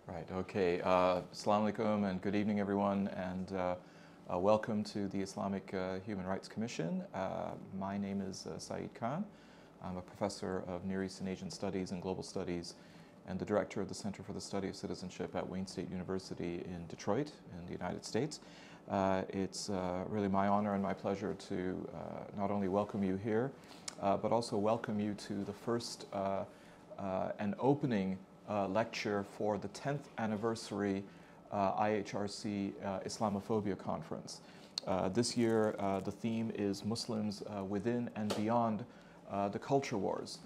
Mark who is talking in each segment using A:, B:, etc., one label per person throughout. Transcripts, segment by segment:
A: Right, okay. Assalamu alaikum and good evening, everyone, and welcome to the Islamic Human Rights Commission. My name is Saeed A. I'm a professor of Near East and Asian Studies and Global Studies and the director of the Center for the Study of Citizenship at Wayne State University in Detroit in the United States. It's really my honor and my pleasure to not only welcome you here, but also welcome you to the first and opening lecture for the 10th anniversary IHRC Islamophobia Conference. This year, the theme is Muslims within and beyond the culture wars,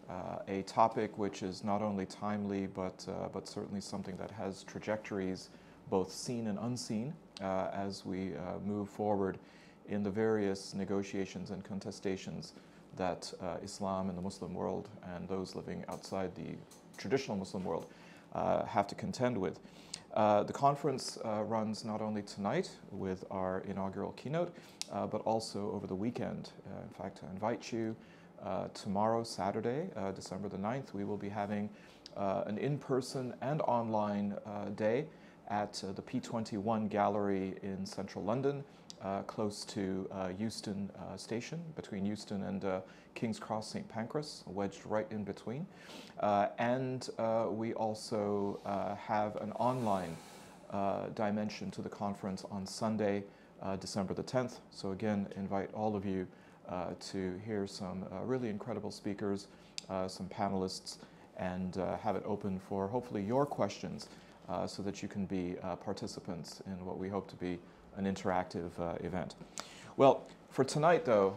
A: a topic which is not only timely, but certainly something that has trajectories both seen and unseen as we move forward in the various negotiations and contestations that Islam and the Muslim world and those living outside the traditional Muslim world have to contend with. The conference runs not only tonight with our inaugural keynote, but also over the weekend. In fact, I invite you tomorrow, Saturday, December the 9th, we will be having an in-person and online day at the P21 Gallery in central London, close to Euston Station, between Euston and King's Cross St. Pancras, wedged right in between. And we also have an online dimension to the conference on Sunday, December the 10th. So again, invite all of you to hear some really incredible speakers, some panelists, and have it open for hopefully your questions so that you can be participants in what we hope to be an interactive event. Well, for tonight though,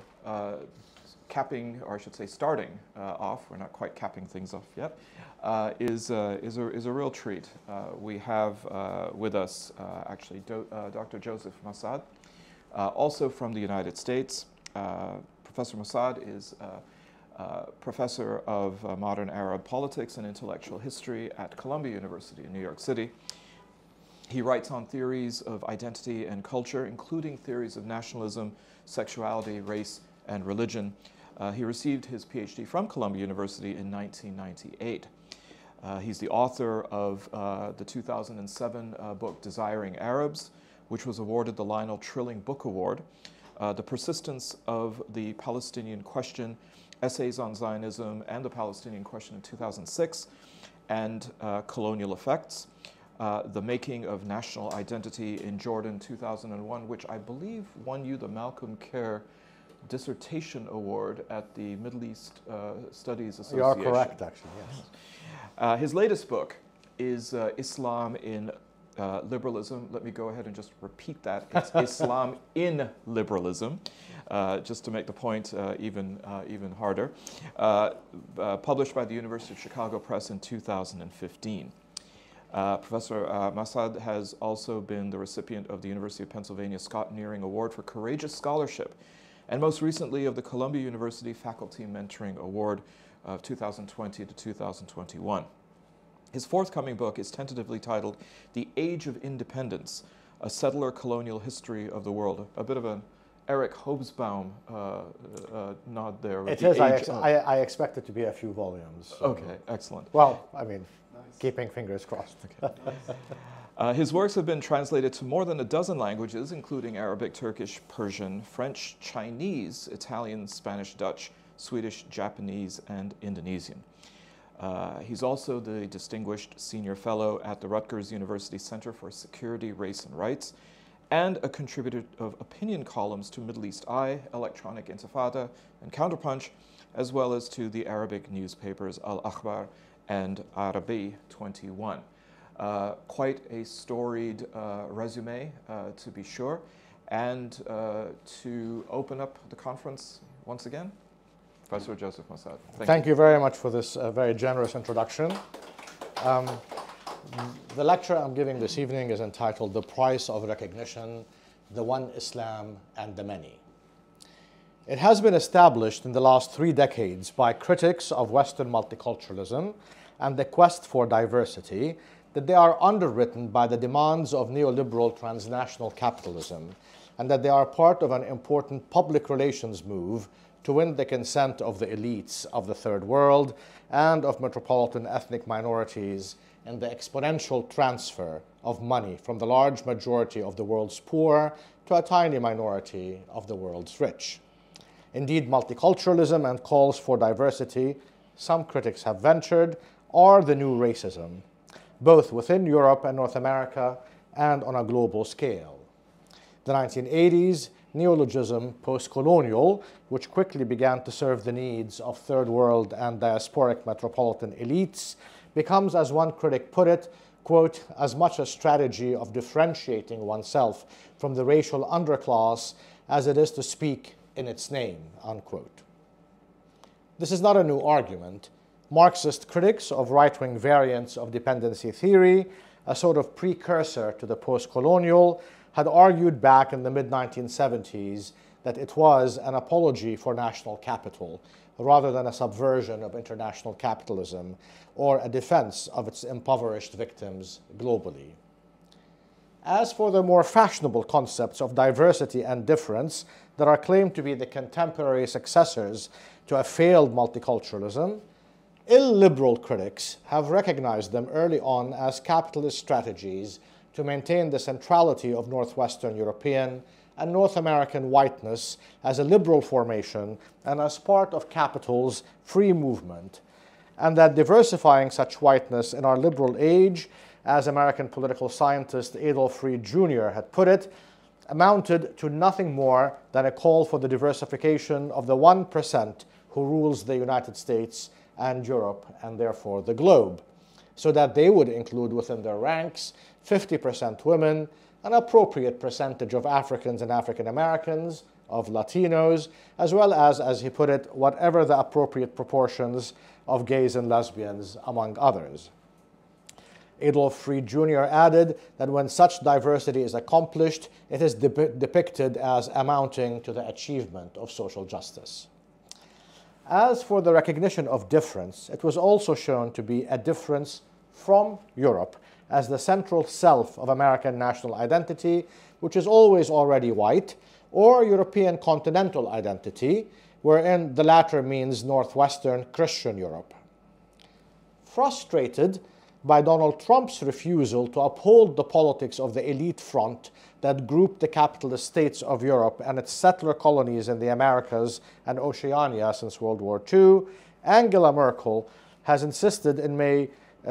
A: capping, or I should say starting off, we're not quite capping things off yet, is a real treat. We have with us actually Dr. Joseph Massad, also from the United States. Professor Massad is professor of modern Arab politics and intellectual history at Columbia University in New York City. He writes on theories of identity and culture, including theories of nationalism, sexuality, race, and religion. He received his PhD from Columbia University in 1998. He's the author of the 2007 book Desiring Arabs, which was awarded the Lionel Trilling Book Award, The Persistence of the Palestinian Question, Essays on Zionism and the Palestinian Question in 2006, and Colonial Effects, The Making of National Identity in Jordan 2001, which I believe won you the Malcolm Kerr Dissertation Award at the Middle East Studies Association.
B: You are correct, actually, yes.
A: His latest book is Islam in Liberalism. Let me go ahead and just repeat that. It's Islam in Liberalism, just to make the point even harder. Published by the University of Chicago Press in 2015. Professor Massad has also been the recipient of the University of Pennsylvania Scott Nearing Award for Courageous Scholarship, and most recently of the Columbia University Faculty Mentoring Award of 2020 to 2021. His forthcoming book is tentatively titled The Age of Independence, A Settler Colonial History of the World. A bit of an Eric Hobsbawm nod there.
B: It is. I expect it to be a few volumes. So.
A: Okay, excellent.
B: Well, I mean, keeping fingers crossed.
A: Okay. His works have been translated to more than a dozen languages, including Arabic, Turkish, Persian, French, Chinese, Italian, Spanish, Dutch, Swedish, Japanese, and Indonesian. He's also the Distinguished Senior Fellow at the Rutgers University Center for Security, Race, and Rights, and a contributor of opinion columns to Middle East Eye, Electronic Intifada, and Counterpunch, as well as to the Arabic newspapers Al-Akhbar and Arabi 21. Quite a storied resume, to be sure. And to open up the conference once again, Professor Joseph Massad.
B: Thank you very much for this very generous introduction. The lecture I'm giving this evening is entitled The Price of Recognition, the One Islam and the Many. It has been established in the last 3 decades by critics of Western multiculturalism and the quest for diversity that they are underwritten by the demands of neoliberal transnational capitalism, and that they are part of an important public relations move to win the consent of the elites of the Third World and of metropolitan ethnic minorities in the exponential transfer of money from the large majority of the world's poor to a tiny minority of the world's rich. Indeed, multiculturalism and calls for diversity, some critics have ventured, are the new racism, both within Europe and North America and on a global scale. The 1980s neologism post-colonial, which quickly began to serve the needs of third world and diasporic metropolitan elites, becomes, as one critic put it, quote, as much a strategy of differentiating oneself from the racial underclass as it is to speak in its name, unquote. This is not a new argument. Marxist critics of right-wing variants of dependency theory, a sort of precursor to the post-colonial, had argued back in the mid-1970s that it was an apology for national capital rather than a subversion of international capitalism or a defense of its impoverished victims globally. As for the more fashionable concepts of diversity and difference that are claimed to be the contemporary successors to a failed multiculturalism, illiberal critics have recognized them early on as capitalist strategies to maintain the centrality of Northwestern European and North American whiteness as a liberal formation and as part of capital's free movement, and that diversifying such whiteness in our liberal age, as American political scientist Adolph Reed Jr. had put it, amounted to nothing more than a call for the diversification of the 1% who rules the United States and Europe and therefore the globe, so that they would include within their ranks 50% women, an appropriate percentage of Africans and African Americans, of Latinos, as well as he put it, whatever the appropriate proportions of gays and lesbians, among others. Adolph Reed Jr. added that when such diversity is accomplished, it is depicted as amounting to the achievement of social justice. As for the recognition of difference, it was also shown to be a difference from Europe as the central self of American national identity, which is always already white, or European continental identity, wherein the latter means Northwestern Christian Europe. Frustrated by Donald Trump's refusal to uphold the politics of the elite front that grouped the capitalist states of Europe and its settler colonies in the Americas and Oceania since World War II, Angela Merkel has insisted in May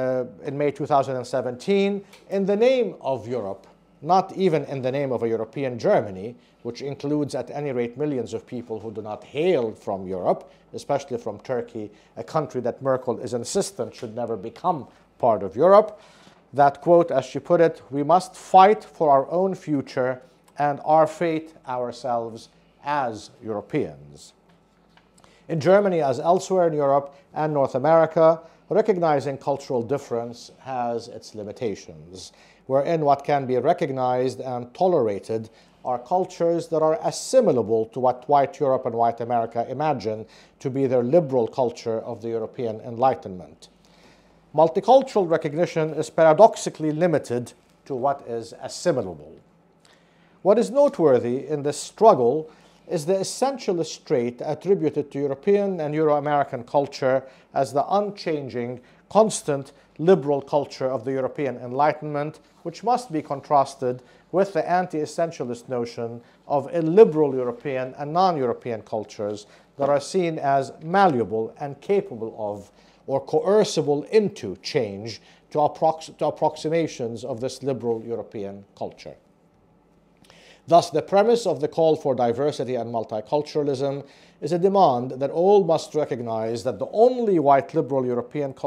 B: 2017, in the name of Europe, not even in the name of a European Germany, which includes at any rate millions of people who do not hail from Europe, especially from Turkey, a country that Merkel is insistent should never become part of Europe, that, quote, as she put it, we must fight for our own future and our fate ourselves as Europeans. In Germany, as elsewhere in Europe and North America, recognizing cultural difference has its limitations, wherein what can be recognized and tolerated are cultures that are assimilable to what white Europe and white America imagine to be their liberal culture of the European Enlightenment. Multicultural recognition is paradoxically limited to what is assimilable. What is noteworthy in this struggle is the essentialist trait attributed to European and Euro-American culture as the unchanging, constant liberal culture of the European Enlightenment, which must be contrasted with the anti-essentialist notion of illiberal European and non-European cultures that are seen as malleable and capable of or coercible into change to approximations of this liberal European culture. Thus, the premise of the call for diversity and multiculturalism is a demand that all must recognize that the only white European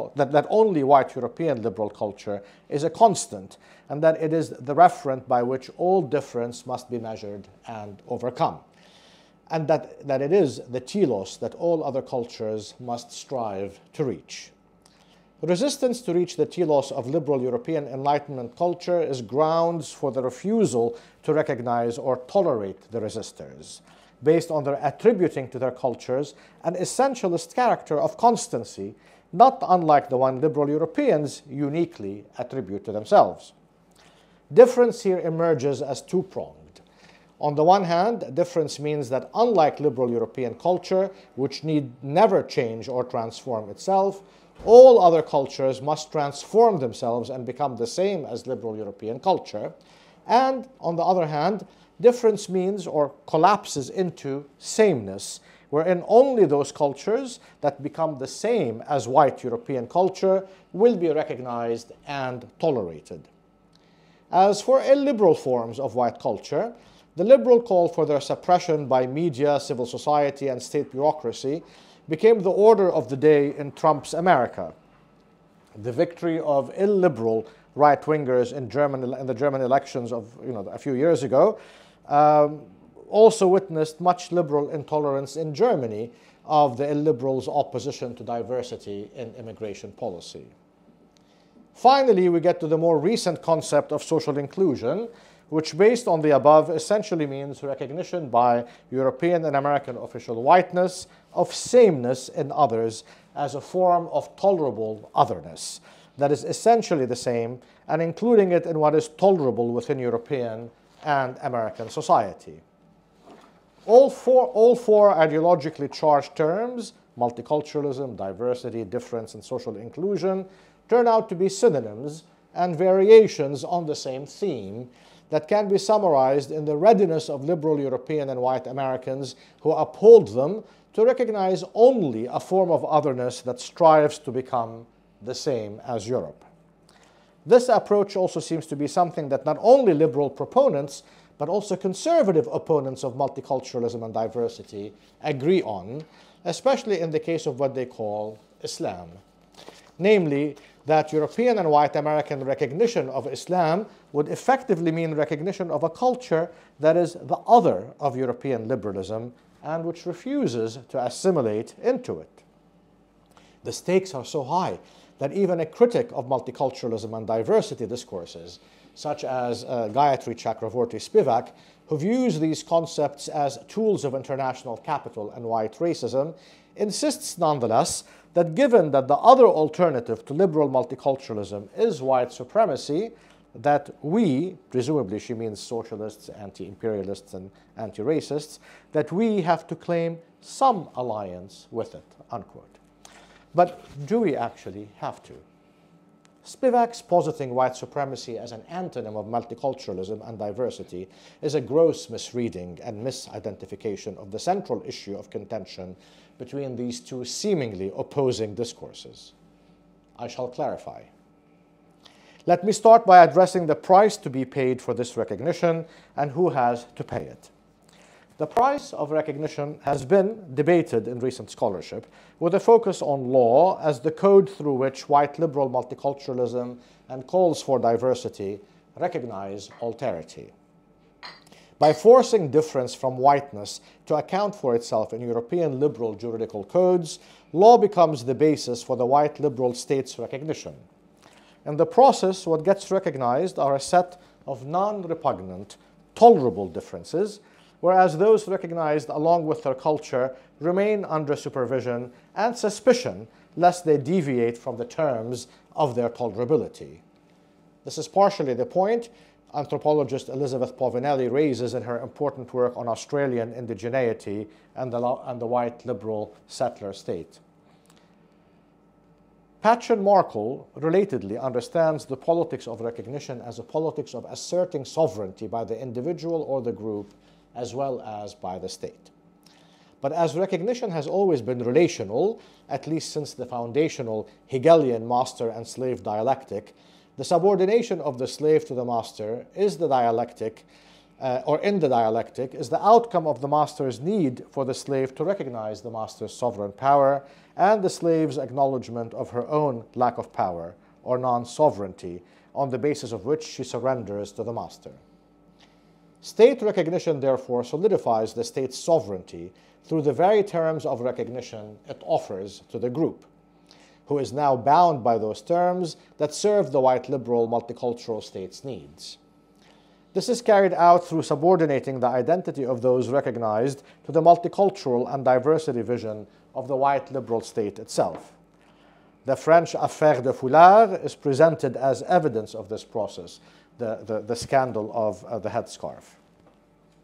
B: liberal culture is a constant, and that it is the referent by which all difference must be measured and overcome, and that it is the telos that all other cultures must strive to reach. Resistance to reach the telos of liberal European Enlightenment culture is grounds for the refusal to recognize or tolerate the resistors, based on their attributing to their cultures an essentialist character of constancy, not unlike the one liberal Europeans uniquely attribute to themselves. Difference here emerges as two-pronged. On the one hand, difference means that unlike liberal European culture, which need never change or transform itself, all other cultures must transform themselves and become the same as liberal European culture. And on the other hand, difference means or collapses into sameness, wherein only those cultures that become the same as white European culture will be recognized and tolerated. As for illiberal forms of white culture, the liberal call for their suppression by media, civil society, and state bureaucracy became the order of the day in Trump's America. The victory of illiberal right-wingers in the German elections of a few years ago also witnessed much liberal intolerance in Germany of the illiberals' opposition to diversity in immigration policy. Finally, we get to the more recent concept of social inclusion, which, based on the above, essentially means recognition by European and American official whiteness of sameness in others as a form of tolerable otherness that is essentially the same, and including it in what is tolerable within European and American society. All four ideologically charged terms, multiculturalism, diversity, difference, and social inclusion, turn out to be synonyms and variations on the same theme that can be summarized in the readiness of liberal European and white Americans who uphold them to recognize only a form of otherness that strives to become the same as Europe. This approach also seems to be something that not only liberal proponents, but also conservative opponents of multiculturalism and diversity agree on, especially in the case of what they call Islam. Namely, that European and white American recognition of Islam would effectively mean recognition of a culture that is the other of European liberalism and which refuses to assimilate into it. The stakes are so high that even a critic of multiculturalism and diversity discourses, such as Gayatri Chakravorty-Spivak, who views these concepts as tools of international capital and white racism, insists nonetheless that given that the other alternative to liberal multiculturalism is white supremacy, that we, presumably she means socialists, anti-imperialists, and anti-racists, that we have to claim some alliance with it, unquote. But do we actually have to? Spivak's positing white supremacy as an antonym of multiculturalism and diversity is a gross misreading and misidentification of the central issue of contention between these two seemingly opposing discourses. I shall clarify. Let me start by addressing the price to be paid for this recognition and who has to pay it. The price of recognition has been debated in recent scholarship with a focus on law as the code through which white liberal multiculturalism and calls for diversity recognize alterity. By forcing difference from whiteness to account for itself in European liberal juridical codes, law becomes the basis for the white liberal state's recognition. In the process, what gets recognized are a set of non-repugnant, tolerable differences, whereas those recognized along with their culture remain under supervision and suspicion lest they deviate from the terms of their tolerability. This is partially the point anthropologist Elizabeth Povinelli raises in her important work on Australian indigeneity and the white liberal settler state. Patchen Markle, relatedly, understands the politics of recognition as a politics of asserting sovereignty by the individual or the group, as well as by the state. But as recognition has always been relational, at least since the foundational Hegelian master and slave dialectic, the subordination of the slave to the master is the dialectic, in the dialectic, is the outcome of the master's need for the slave to recognize the master's sovereign power and the slave's acknowledgement of her own lack of power or non-sovereignty, on the basis of which she surrenders to the master. State recognition, therefore, solidifies the state's sovereignty through the very terms of recognition it offers to the group, who is now bound by those terms that serve the white liberal multicultural state's needs. This is carried out through subordinating the identity of those recognized to the multicultural and diversity vision of the white liberal state itself. The French affaire de foulard is presented as evidence of this process, the scandal of the headscarf.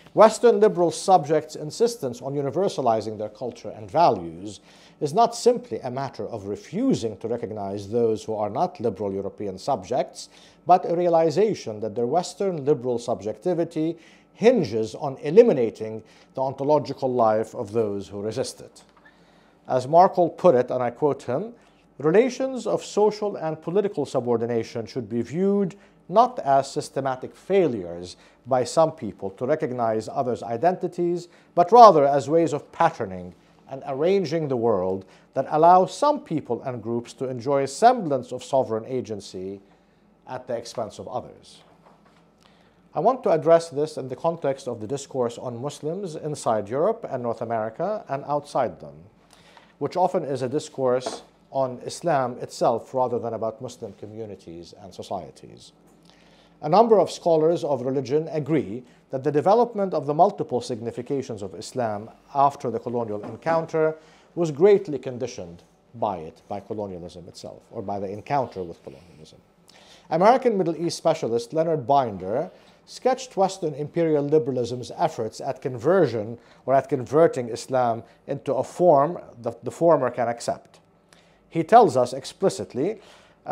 B: Western liberal subjects' insistence on universalizing their culture and values is not simply a matter of refusing to recognize those who are not liberal European subjects, but a realization that their Western liberal subjectivity hinges on eliminating the ontological life of those who resist it. As Markle put it, and I quote him, "Relations of social and political subordination should be viewed not as systematic failures by some people to recognize others' identities, but rather as ways of patterning and arranging the world that allow some people and groups to enjoy a semblance of sovereign agency at the expense of others." I want to address this in the context of the discourse on Muslims inside Europe and North America and outside them, which often is a discourse on Islam itself rather than about Muslim communities and societies. A number of scholars of religion agree that the development of the multiple significations of Islam after the colonial encounter was greatly conditioned by colonialism itself, or by the encounter with colonialism. American Middle East specialist Leonard Binder sketched Western imperial liberalism's efforts at conversion or at converting Islam into a form that the former can accept. He tells us explicitly,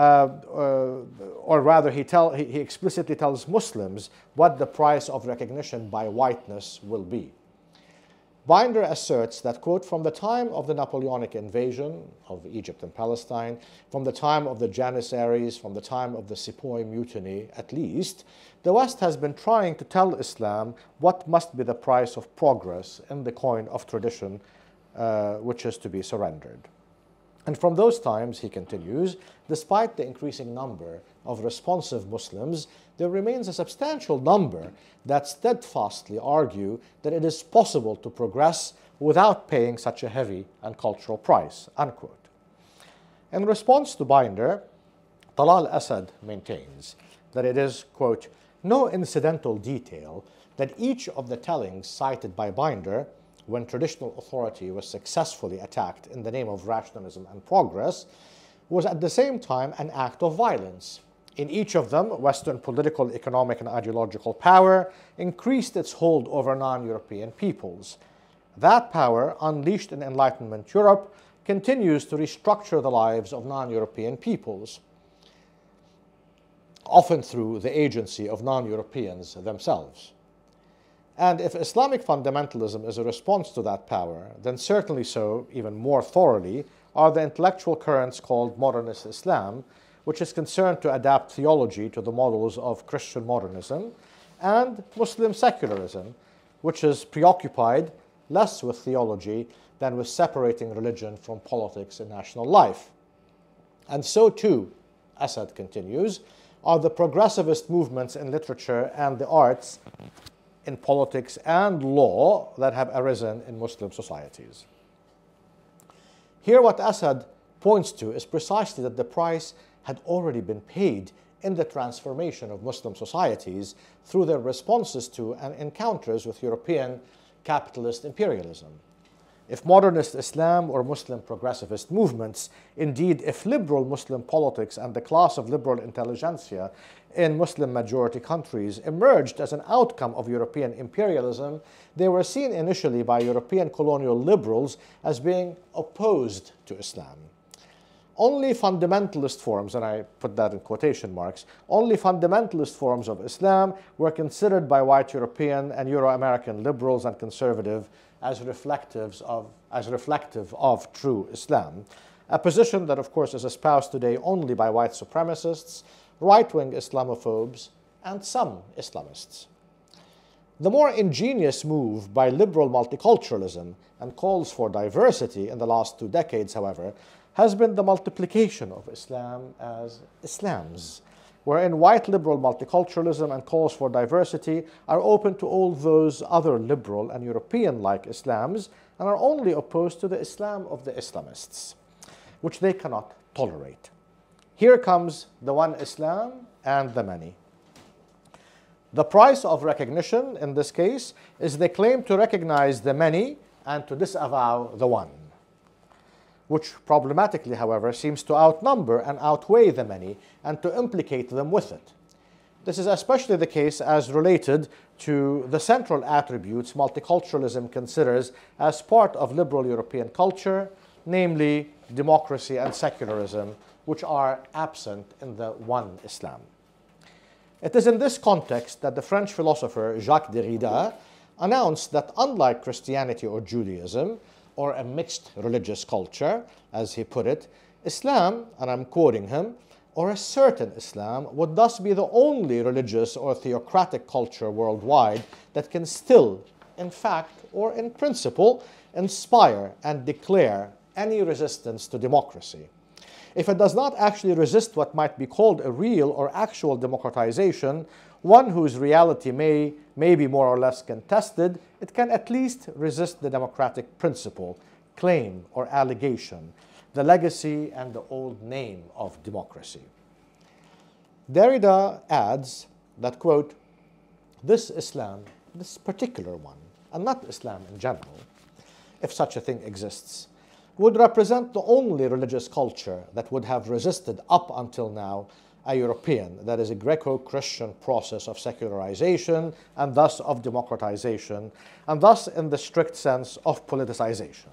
B: or rather he explicitly tells Muslims what the price of recognition by whiteness will be. Binder asserts that, quote, "From the time of the Napoleonic invasion of Egypt and Palestine, from the time of the Janissaries, from the time of the Sepoy Mutiny at least, the West has been trying to tell Islam what must be the price of progress in the coin of tradition which is to be surrendered. And from those times," he continues, "despite the increasing number of responsive Muslims, there remains a substantial number that steadfastly argue that it is possible to progress without paying such a heavy and cultural price," unquote. In response to Binder, Talal Asad maintains that it is, quote, "no incidental detail that each of the tellings cited by Binder when traditional authority was successfully attacked in the name of rationalism and progress, was at the same time an act of violence. In each of them, Western political, economic, and ideological power increased its hold over non-European peoples. That power, unleashed in Enlightenment Europe, continues to restructure the lives of non-European peoples, often through the agency of non-Europeans themselves. And if Islamic fundamentalism is a response to that power, then certainly so, even more thoroughly, are the intellectual currents called modernist Islam, which is concerned to adapt theology to the models of Christian modernism, and Muslim secularism, which is preoccupied less with theology than with separating religion from politics and national life. And so too, Asad continues, are the progressivist movements in literature and the arts, in politics and law that have arisen in Muslim societies. Here what Asad points to is precisely that the price had already been paid in the transformation of Muslim societies through their responses to and encounters with European capitalist imperialism. If modernist Islam or Muslim progressivist movements, indeed if liberal Muslim politics and the class of liberal intelligentsia in Muslim-majority countries emerged as an outcome of European imperialism, they were seen initially by European colonial liberals as being opposed to Islam. Only fundamentalist forms, and I put that in quotation marks, only fundamentalist forms of Islam were considered by white European and Euro-American liberals and conservatives as reflective of true Islam, a position that, of course, is espoused today only by white supremacists, right-wing Islamophobes, and some Islamists. The more ingenious move by liberal multiculturalism and calls for diversity in the last 2 decades, however, has been the multiplication of Islam as Islams, wherein white liberal multiculturalism and calls for diversity are open to all those other liberal and European-like Islams and are only opposed to the Islam of the Islamists, which they cannot tolerate. Here comes the one Islam and the many. The price of recognition, in this case, is the claim to recognize the many and to disavow the one, which problematically, however, seems to outnumber and outweigh the many and to implicate them with it. This is especially the case as related to the central attributes multiculturalism considers as part of liberal European culture, namely democracy and secularism, which are absent in the one Islam. It is in this context that the French philosopher Jacques Derrida announced that unlike Christianity or Judaism, or a mixed religious culture, as he put it, Islam, and I'm quoting him, or a certain Islam, would thus be the only religious or theocratic culture worldwide that can still, in fact, or in principle, inspire and declare any resistance to democracy. If it does not actually resist what might be called a real or actual democratization, one whose reality may be more or less contested, it can at least resist the democratic principle, claim, or allegation, the legacy and the old name of democracy. Derrida adds that, quote, this Islam, this particular one, and not Islam in general, if such a thing exists, would represent the only religious culture that would have resisted up until now a European, that is a Greco-Christian process of secularization and thus of democratization, and thus in the strict sense of politicization.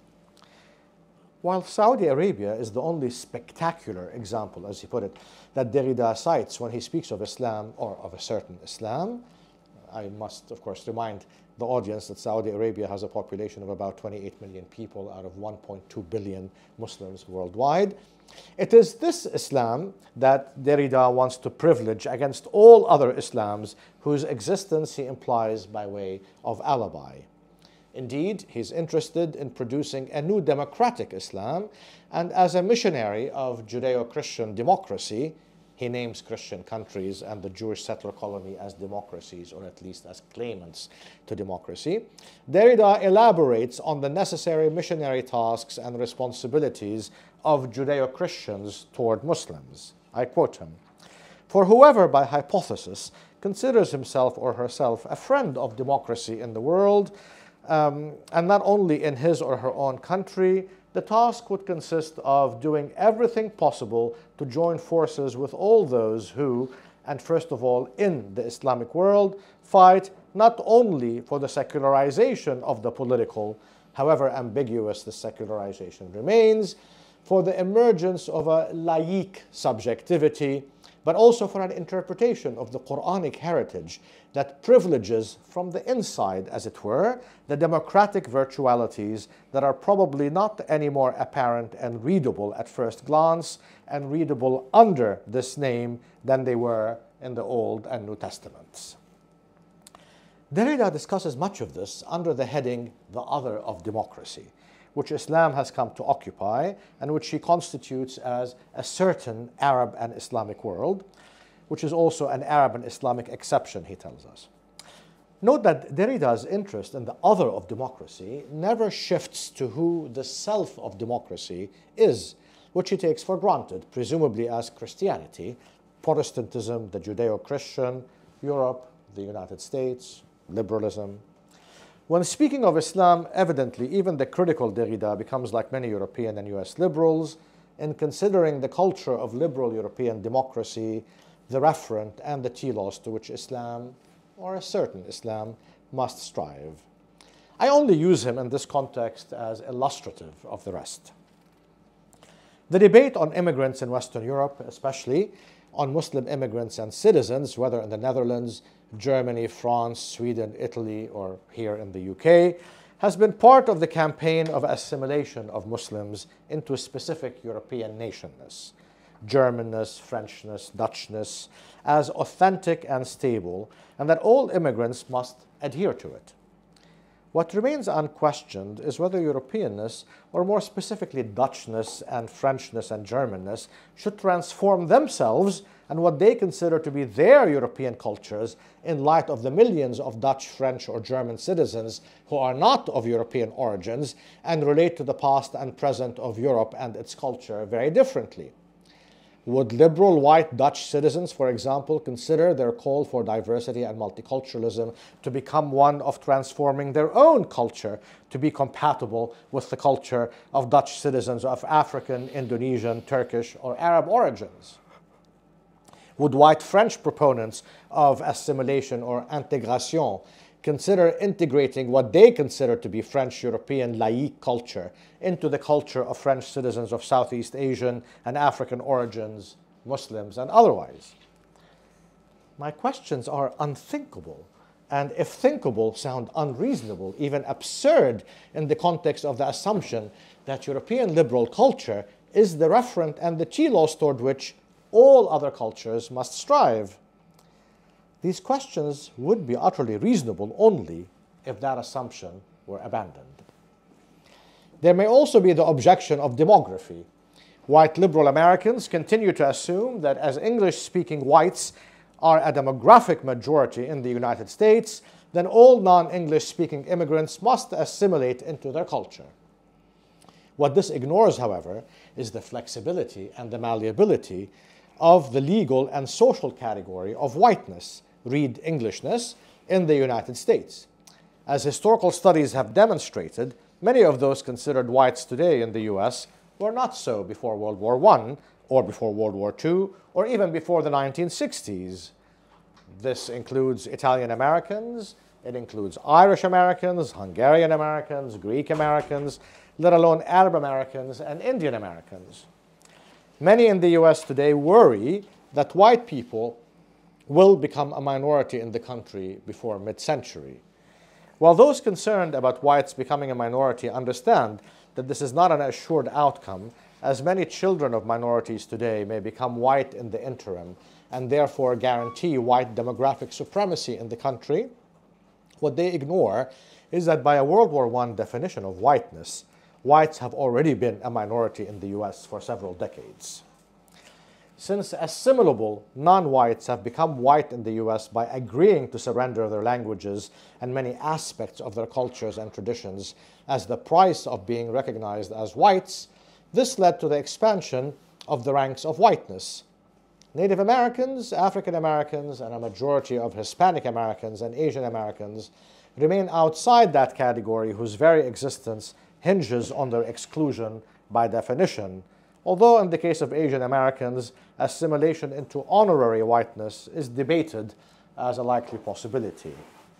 B: While Saudi Arabia is the only spectacular example, as he put it, that Derrida cites when he speaks of Islam or of a certain Islam, I must, of course, remind the audience that Saudi Arabia has a population of about 28 million people out of 1.2 billion Muslims worldwide. It is this Islam that Derrida wants to privilege against all other Islams whose existence he implies by way of alibi. Indeed, he's interested in producing a new democratic Islam, and as a missionary of Judeo-Christian democracy, he names Christian countries and the Jewish settler colony as democracies, or at least as claimants to democracy. Derrida elaborates on the necessary missionary tasks and responsibilities of Judeo-Christians toward Muslims. I quote him, "For whoever, by hypothesis, considers himself or herself a friend of democracy in the world, and not only in his or her own country, the task would consist of doing everything possible to join forces with all those who, and first of all in the Islamic world, fight not only for the secularization of the political, however ambiguous the secularization remains, for the emergence of a laïque subjectivity, but also for an interpretation of the Quranic heritage that privileges from the inside, as it were, the democratic virtualities that are probably not any more apparent and readable at first glance and readable under this name than they were in the Old and New Testaments." Derrida discusses much of this under the heading "The Other of Democracy," which Islam has come to occupy and which he constitutes as a certain Arab and Islamic world, which is also an Arab and Islamic exception, he tells us. Note that Derrida's interest in the other of democracy never shifts to who the self of democracy is, which he takes for granted, presumably as Christianity, Protestantism, the Judeo-Christian, Europe, the United States, liberalism. When speaking of Islam, evidently, even the critical Derrida becomes like many European and US liberals in considering the culture of liberal European democracy the referent and the telos to which Islam, or a certain Islam, must strive. I only use him in this context as illustrative of the rest. The debate on immigrants in Western Europe, especially on Muslim immigrants and citizens, whether in the Netherlands, Germany, France, Sweden, Italy, or here in the UK, has been part of the campaign of assimilation of Muslims into a specific European nationness, Germanness, Frenchness, Dutchness, as authentic and stable, and that all immigrants must adhere to it. What remains unquestioned is whether Europeanness, or more specifically Dutchness and Frenchness and Germanness, should transform themselves and what they consider to be their European cultures in light of the millions of Dutch, French, or German citizens who are not of European origins and relate to the past and present of Europe and its culture very differently. Would liberal white Dutch citizens, for example, consider their call for diversity and multiculturalism to become one of transforming their own culture to be compatible with the culture of Dutch citizens of African, Indonesian, Turkish, or Arab origins? Would white French proponents of assimilation or intégration consider integrating what they consider to be French European laïque culture into the culture of French citizens of Southeast Asian and African origins, Muslims and otherwise? My questions are unthinkable, and if thinkable, sound unreasonable, even absurd in the context of the assumption that European liberal culture is the referent and the telos toward which all other cultures must strive. These questions would be utterly reasonable only if that assumption were abandoned. There may also be the objection of demography. White liberal Americans continue to assume that as English-speaking whites are a demographic majority in the United States, then all non-English-speaking immigrants must assimilate into their culture. What this ignores, however, is the flexibility and the malleability of the legal and social category of whiteness, read Englishness, in the United States. As historical studies have demonstrated, many of those considered whites today in the US were not so before World War I, or before World War II, or even before the 1960s. This includes Italian Americans, it includes Irish Americans, Hungarian Americans, Greek Americans, let alone Arab Americans and Indian Americans. Many in the US today worry that white people will become a minority in the country before mid-century. While those concerned about whites becoming a minority understand that this is not an assured outcome, as many children of minorities today may become white in the interim and therefore guarantee white demographic supremacy in the country, what they ignore is that by a World War I definition of whiteness, whites have already been a minority in the US for several decades. Since assimilable non-whites have become white in the US by agreeing to surrender their languages and many aspects of their cultures and traditions as the price of being recognized as whites, this led to the expansion of the ranks of whiteness. Native Americans, African Americans, and a majority of Hispanic Americans and Asian Americans remain outside that category whose very existence hinges on their exclusion by definition, although in the case of Asian Americans, assimilation into honorary whiteness is debated as a likely possibility.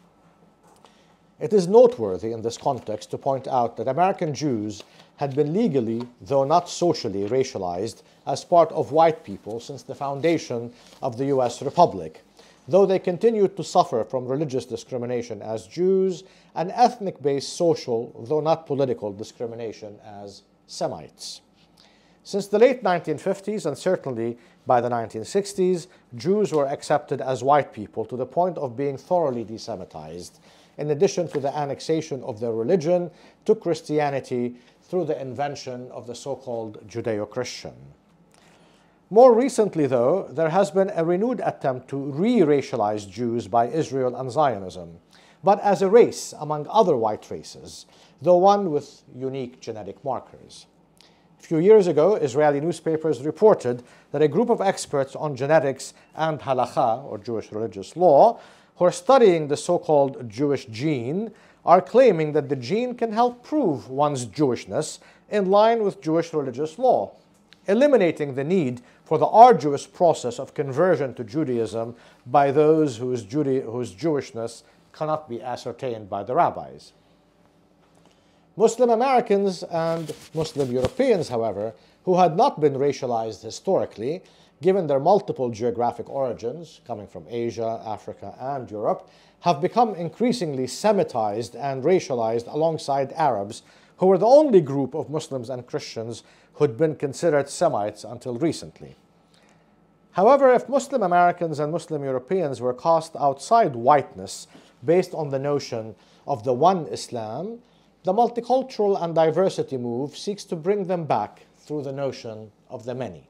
B: It is noteworthy in this context to point out that American Jews had been legally, though not socially, racialized as part of white people since the foundation of the US Republic, though they continued to suffer from religious discrimination as Jews and ethnic-based social, though not political, discrimination as Semites. Since the late 1950s and certainly by the 1960s, Jews were accepted as white people to the point of being thoroughly desemitized, in addition to the annexation of their religion to Christianity through the invention of the so-called Judeo-Christian. More recently, though, there has been a renewed attempt to re-racialize Jews by Israel and Zionism, but as a race among other white races, though one with unique genetic markers. A few years ago, Israeli newspapers reported that a group of experts on genetics and halakha, or Jewish religious law, who are studying the so-called Jewish gene, are claiming that the gene can help prove one's Jewishness in line with Jewish religious law, eliminating the need for the arduous process of conversion to Judaism by those whose Jewishness cannot be ascertained by the rabbis. Muslim Americans and Muslim Europeans, however, who had not been racialized historically, given their multiple geographic origins, coming from Asia, Africa, and Europe, have become increasingly Semitized and racialized alongside Arabs, who were the only group of Muslims and Christians who had been considered Semites until recently. However, if Muslim Americans and Muslim Europeans were cast outside whiteness based on the notion of the one Islam, the multicultural and diversity move seeks to bring them back through the notion of the many.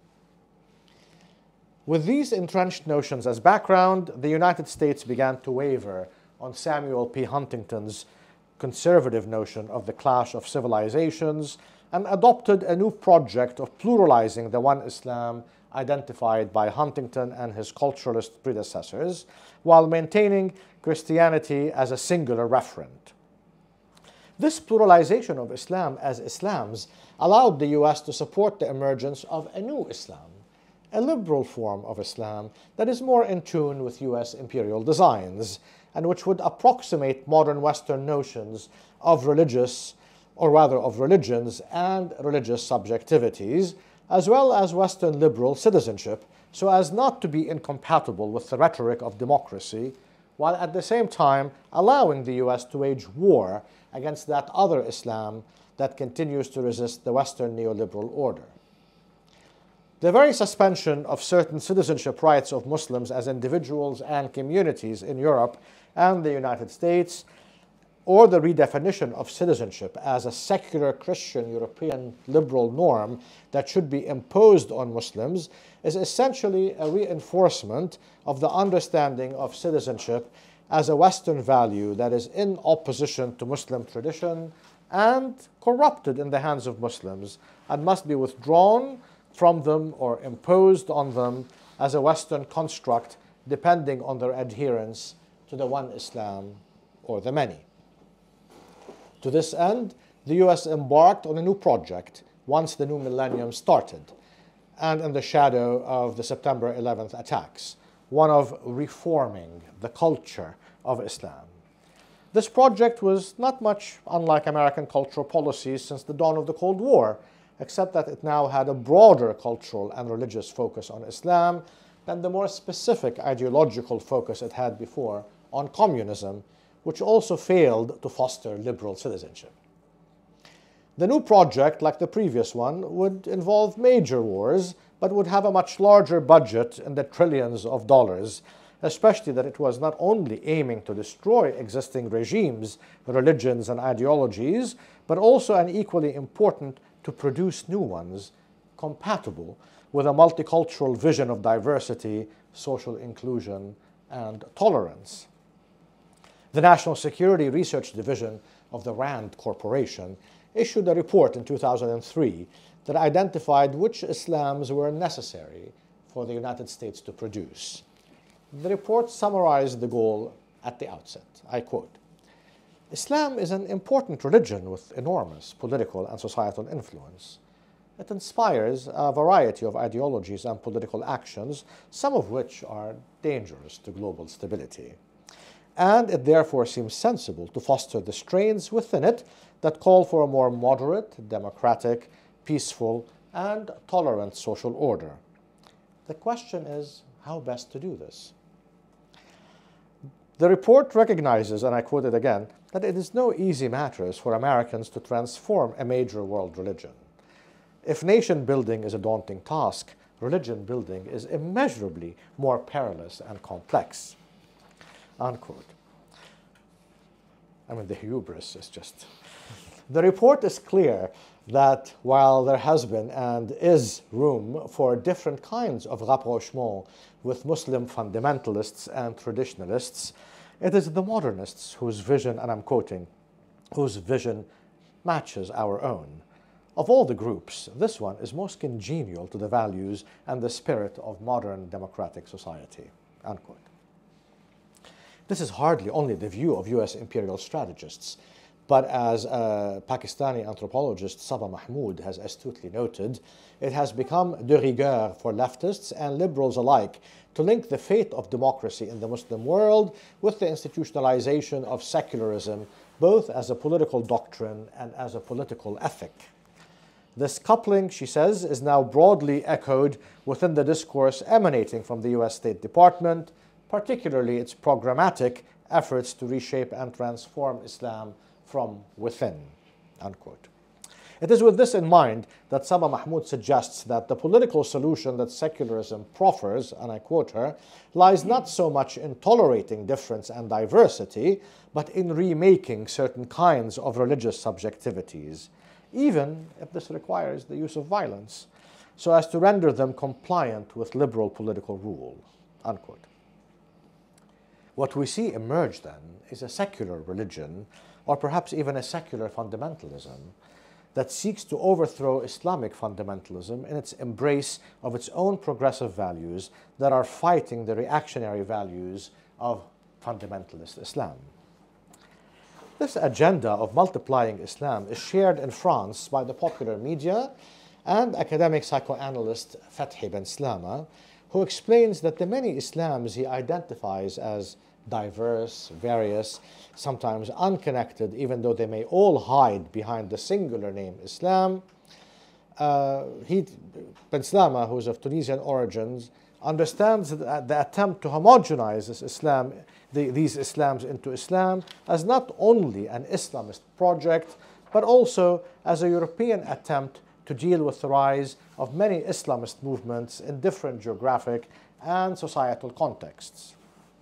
B: With these entrenched notions as background, the United States began to waver on Samuel P. Huntington's conservative notion of the clash of civilizations and adopted a new project of pluralizing the one Islam identified by Huntington and his culturalist predecessors, while maintaining Christianity as a singular referent. This pluralization of Islam as Islams allowed the US to support the emergence of a new Islam, a liberal form of Islam that is more in tune with US imperial designs and which would approximate modern Western notions of religious, or rather of religions and religious subjectivities, as well as Western liberal citizenship, so as not to be incompatible with the rhetoric of democracy, while at the same time allowing the US to wage war against that other Islam that continues to resist the Western neoliberal order. The very suspension of certain citizenship rights of Muslims as individuals and communities in Europe and the United States, or the redefinition of citizenship as a secular Christian European liberal norm that should be imposed on Muslims, is essentially a reinforcement of the understanding of citizenship as a Western value that is in opposition to Muslim tradition and corrupted in the hands of Muslims and must be withdrawn from them or imposed on them as a Western construct depending on their adherence to the one Islam or the many. To this end, the US embarked on a new project once the new millennium started, and in the shadow of the September 11th attacks, one of reforming the culture of Islam. This project was not much unlike American cultural policies since the dawn of the Cold War, except that it now had a broader cultural and religious focus on Islam than the more specific ideological focus it had before on communism, which also failed to foster liberal citizenship. The new project, like the previous one, would involve major wars, but would have a much larger budget in the trillions of dollars, especially that it was not only aiming to destroy existing regimes, religions, and ideologies, but also, and equally important, to produce new ones compatible with a multicultural vision of diversity, social inclusion, and tolerance. The National Security Research Division of the RAND Corporation issued a report in 2003 that identified which Islams were necessary for the United States to produce. The report summarized the goal at the outset. I quote, "Islam is an important religion with enormous political and societal influence. It inspires a variety of ideologies and political actions, some of which are dangerous to global stability. And it therefore seems sensible to foster the strains within it that call for a more moderate, democratic, peaceful, and tolerant social order. The question is how best to do this." The report recognizes, and I quote it again, that it is no easy matter for Americans to transform a major world religion. If nation building is a daunting task, religion building is immeasurably more perilous and complex. Unquote. I mean, the hubris is just... The report is clear that while there has been and is room for different kinds of rapprochement with Muslim fundamentalists and traditionalists, it is the modernists whose vision, and I'm quoting, whose vision matches our own. Of all the groups, this one is most congenial to the values and the spirit of modern democratic society. Unquote. This is hardly only the view of US imperial strategists, but as Pakistani anthropologist Saba Mahmood has astutely noted, it has become de rigueur for leftists and liberals alike to link the fate of democracy in the Muslim world with the institutionalization of secularism, both as a political doctrine and as a political ethic. This coupling, she says, is now broadly echoed within the discourse emanating from the US State Department, particularly its programmatic efforts to reshape and transform Islam from within, unquote. It is with this in mind that Saba Mahmood suggests that the political solution that secularism proffers, and I quote her, lies not so much in tolerating difference and diversity, but in remaking certain kinds of religious subjectivities, even if this requires the use of violence, so as to render them compliant with liberal political rule, unquote. What we see emerge then is a secular religion, or perhaps even a secular fundamentalism, that seeks to overthrow Islamic fundamentalism in its embrace of its own progressive values that are fighting the reactionary values of fundamentalist Islam. This agenda of multiplying Islam is shared in France by the popular media and academic psychoanalyst Fathi Ben Slama, who explains that the many Islams he identifies as diverse, various, sometimes unconnected, even though they may all hide behind the singular name Islam. Ben Slama, who is of Tunisian origins, understands that the attempt to homogenize these Islams into Islam as not only an Islamist project, but also as a European attempt to deal with the rise of many Islamist movements in different geographic and societal contexts.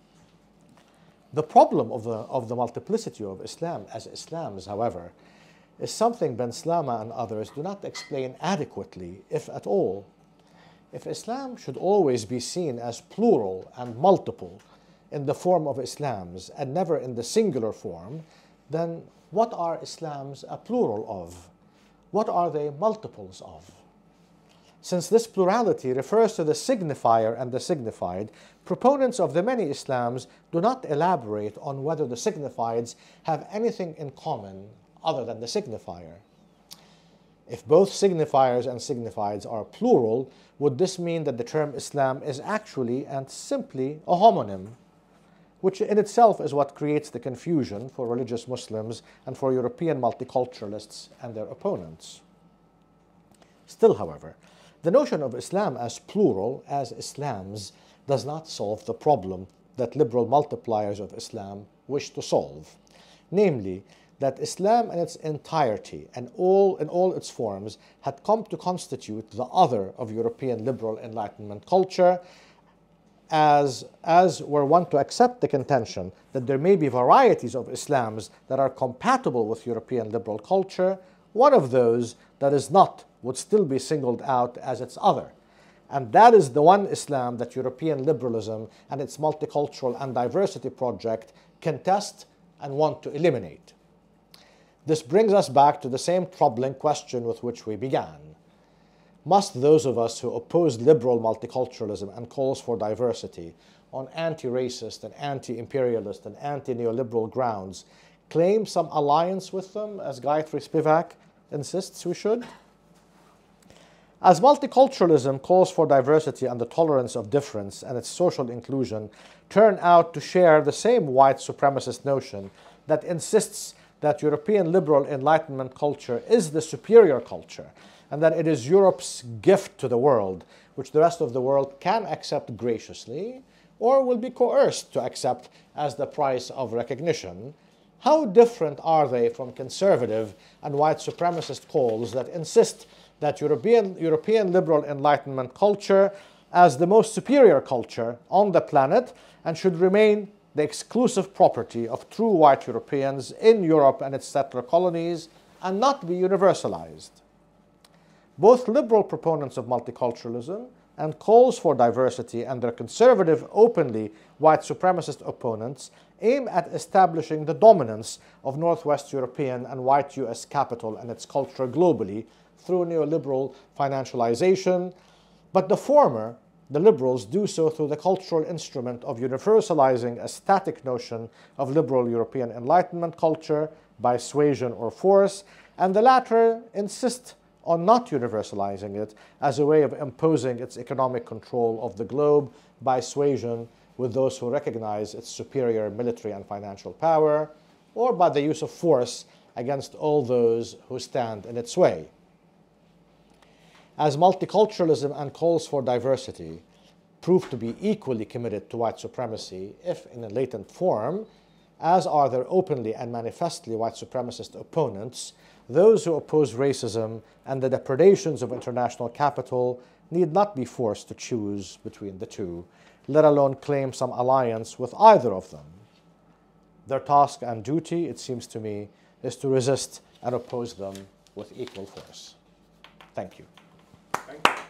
B: The problem of the multiplicity of Islam as Islams, however, is something Ben Slama and others do not explain adequately, if at all. If Islam should always be seen as plural and multiple in the form of Islams and never in the singular form, then what are Islams a plural of? What are they multiples of? Since this plurality refers to the signifier and the signified, proponents of the many Islams do not elaborate on whether the signifieds have anything in common other than the signifier. If both signifiers and signifieds are plural, would this mean that the term Islam is actually and simply a homonym, which in itself is what creates the confusion for religious Muslims and for European multiculturalists and their opponents? Still, however, the notion of Islam as plural, as Islams, does not solve the problem that liberal multipliers of Islam wish to solve, namely, that Islam in its entirety and in all its forms had come to constitute the other of European liberal Enlightenment culture, as were one to accept the contention that there may be varieties of Islams that are compatible with European liberal culture, one of those that is not would still be singled out as its other. And that is the one Islam that European liberalism and its multicultural and diversity project contest and want to eliminate. This brings us back to the same troubling question with which we began. Must those of us who oppose liberal multiculturalism and calls for diversity on anti-racist and anti-imperialist and anti-neoliberal grounds claim some alliance with them, as Gayatri Spivak insists we should? As multiculturalism calls for diversity and the tolerance of difference and its social inclusion turn out to share the same white supremacist notion that insists that European liberal Enlightenment culture is the superior culture and that it is Europe's gift to the world, which the rest of the world can accept graciously or will be coerced to accept as the price of recognition, how different are they from conservative and white supremacist calls that insist that European liberal Enlightenment culture as the most superior culture on the planet and should remain the exclusive property of true white Europeans in Europe and its settler colonies and not be universalized? Both liberal proponents of multiculturalism and calls for diversity and their conservative, openly white supremacist opponents aim at establishing the dominance of Northwest European and white US capital and its culture globally through neoliberal financialization, but the former, the liberals, do so through the cultural instrument of universalizing a static notion of liberal European Enlightenment culture by suasion or force, and the latter insist on not universalizing it as a way of imposing its economic control of the globe by suasion with those who recognize its superior military and financial power, or by the use of force against all those who stand in its way. As multiculturalism and calls for diversity prove to be equally committed to white supremacy, if in a latent form, as are their openly and manifestly white supremacist opponents, those who oppose racism and the depredations of international capital need not be forced to choose between the two, let alone claim some alliance with either of them. Their task and duty, it seems to me, is to resist and oppose them with equal force. Thank you.
A: Thank you.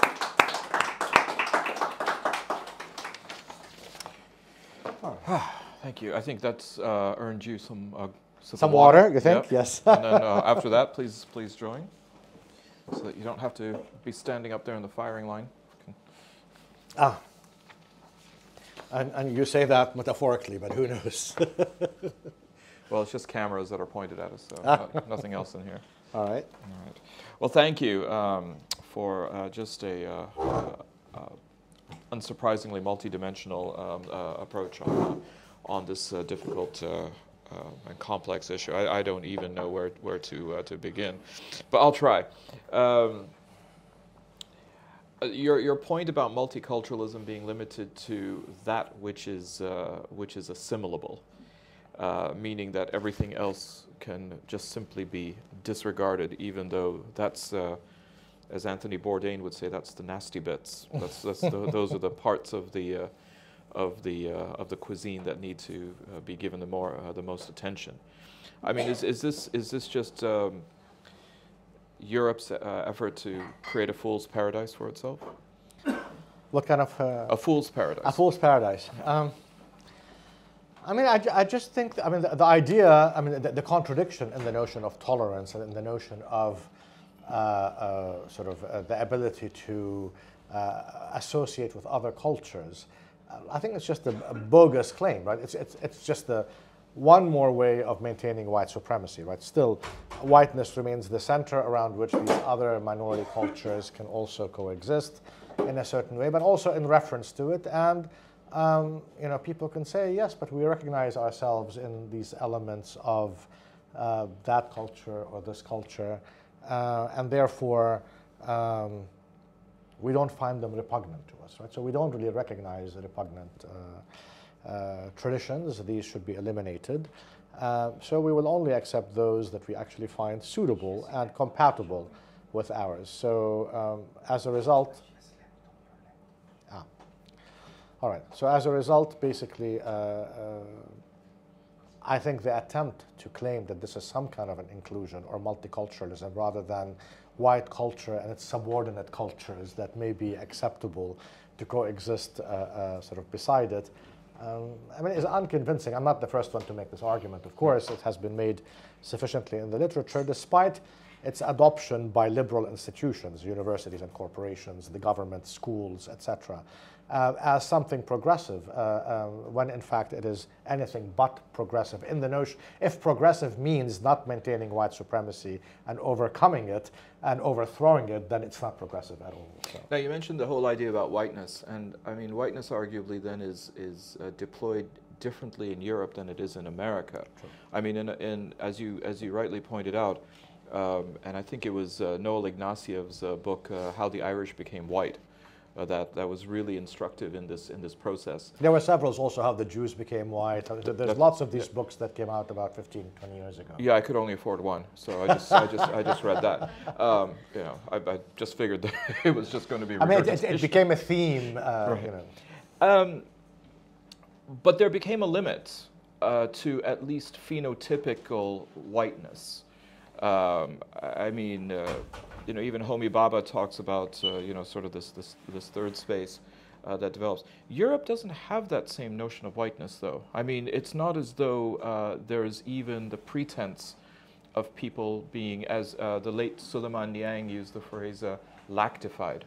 A: Thank you. I think that's earned you some
B: water, you think?
A: Yep.
B: Yes.
A: And then after that, please join, so that you don't have to be standing up there in the firing line.
B: And you say that metaphorically, but who knows?
A: Well, it's just cameras that are pointed at us, so nothing else in here.
B: All right.
A: All right. Well, thank you for just a unsurprisingly multidimensional approach on this difficult and complex issue. I don't even know where to begin, but I'll try. Your point about multiculturalism being limited to that which is assimilable, meaning that everything else can just simply be disregarded, even though that's, as Anthony Bourdain would say, that's the nasty bits. Those are the parts of the cuisine that need to be given the most attention. I mean, is this just Europe's effort to create a fool's paradise for itself?
B: What kind of
A: a fool's paradise?
B: A fool's paradise. I mean, I just think, I mean, the idea, I mean, the contradiction in the notion of tolerance and in the notion of the ability to associate with other cultures, I think it's just a bogus claim, right? It's just one more way of maintaining white supremacy, right? Still, whiteness remains the center around which these other minority cultures can also coexist in a certain way, but also in reference to it. And you know, people can say, yes, but we recognize ourselves in these elements of that culture or this culture, and therefore we don't find them repugnant to us, right? So we don't really recognize the repugnant traditions. These should be eliminated. So we will only accept those that we actually find suitable and compatible with ours. So as a result, all right. So as a result, basically, I think the attempt to claim that this is some kind of an inclusion or multiculturalism rather than white culture and its subordinate cultures that may be acceptable to coexist sort of beside it, I mean, is unconvincing. I'm not the first one to make this argument. Of course, it has been made sufficiently in the literature, despite its adoption by liberal institutions, universities and corporations, the government, schools, etc., as something progressive, when in fact it is anything but progressive. In the notion, if progressive means not maintaining white supremacy and overcoming it and overthrowing it, then it's not progressive at all. So.
A: Now, you mentioned the whole idea about whiteness, and I mean, whiteness arguably then is deployed differently in Europe than it is in America.
B: True.
A: I mean, as you rightly pointed out, and I think it was Noel Ignatiev's book, How the Irish Became White. That was really instructive in this process.
B: There were several also how the Jews became white. There's lots of these books that came out about 15, 20 years ago.
A: Yeah, I could only afford one, so I just read that. You know, I just figured that it was just going to be.
B: I mean, it became a theme.
A: Right.
B: You know.
A: But there became a limit to at least phenotypical whiteness. I mean. You know, even Homi Bhabha talks about, you know, sort of this third space that develops. Europe doesn't have that same notion of whiteness, though. I mean, it's not as though there's even the pretense of people being, as the late Suleiman Niang used the phrase, lactified.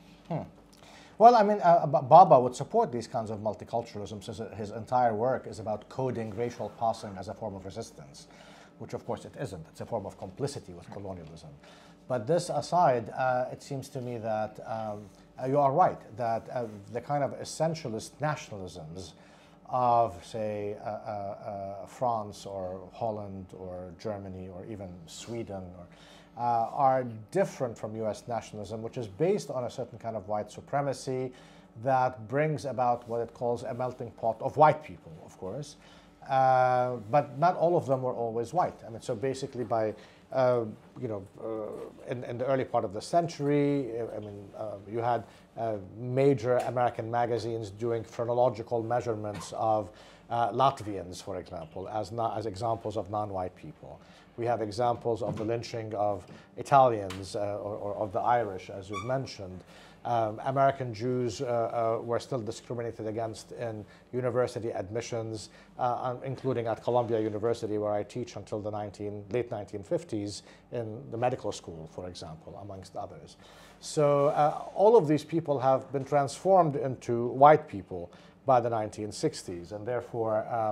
B: Well, I mean, Bhabha would support these kinds of multiculturalism, since his entire work is about coding racial passing as a form of resistance, which of course it isn't. It's a form of complicity with colonialism. But this aside, it seems to me that you are right, that the kind of essentialist nationalisms of, say, France or Holland or Germany or even Sweden are different from US nationalism, which is based on a certain kind of white supremacy that brings about what it calls a melting pot of white people, of course. But not all of them were always white. I mean, so basically by you know, in the early part of the century, I mean, you had major American magazines doing phrenological measurements of Latvians, for example, as examples of non-white people. We have examples of the lynching of Italians or of the Irish, as you've mentioned. American Jews were still discriminated against in university admissions, including at Columbia University, where I teach until the late 1950s in the medical school, for example, amongst others. So all of these people have been transformed into white people by the 1960s, and therefore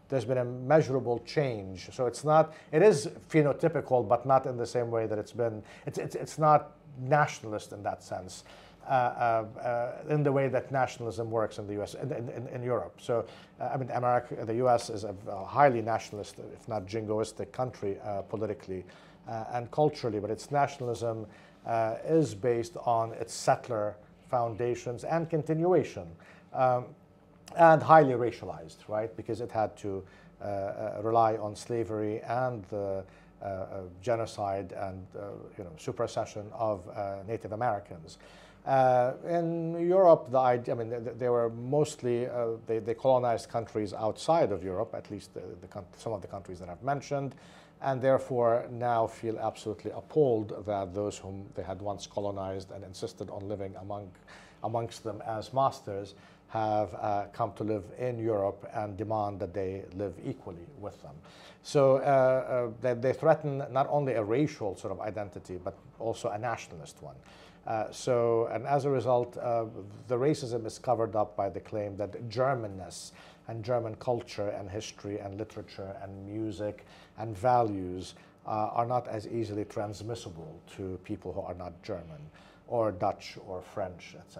B: there's been a measurable change. So it's not, it is phenotypical, but not in the same way that it's not nationalist in that sense, in the way that nationalism works in the US, in Europe. So, I mean, the US is a highly nationalist, if not jingoistic country politically and culturally, but its nationalism is based on its settler foundations and continuation. And highly racialized, right? Because it had to rely on slavery and the genocide and supersession of Native Americans. In Europe, the idea, I mean, they were mostly, they colonized countries outside of Europe, at least some of the countries that I've mentioned, and therefore now feel absolutely appalled that those whom they had once colonized and insisted on living amongst them as masters have come to live in Europe and demand that they live equally with them. So they threaten not only a racial sort of identity, but also a nationalist one. And as a result, the racism is covered up by the claim that Germanness and German culture and history and literature and music and values are not as easily transmissible to people who are not German or Dutch or French, etc.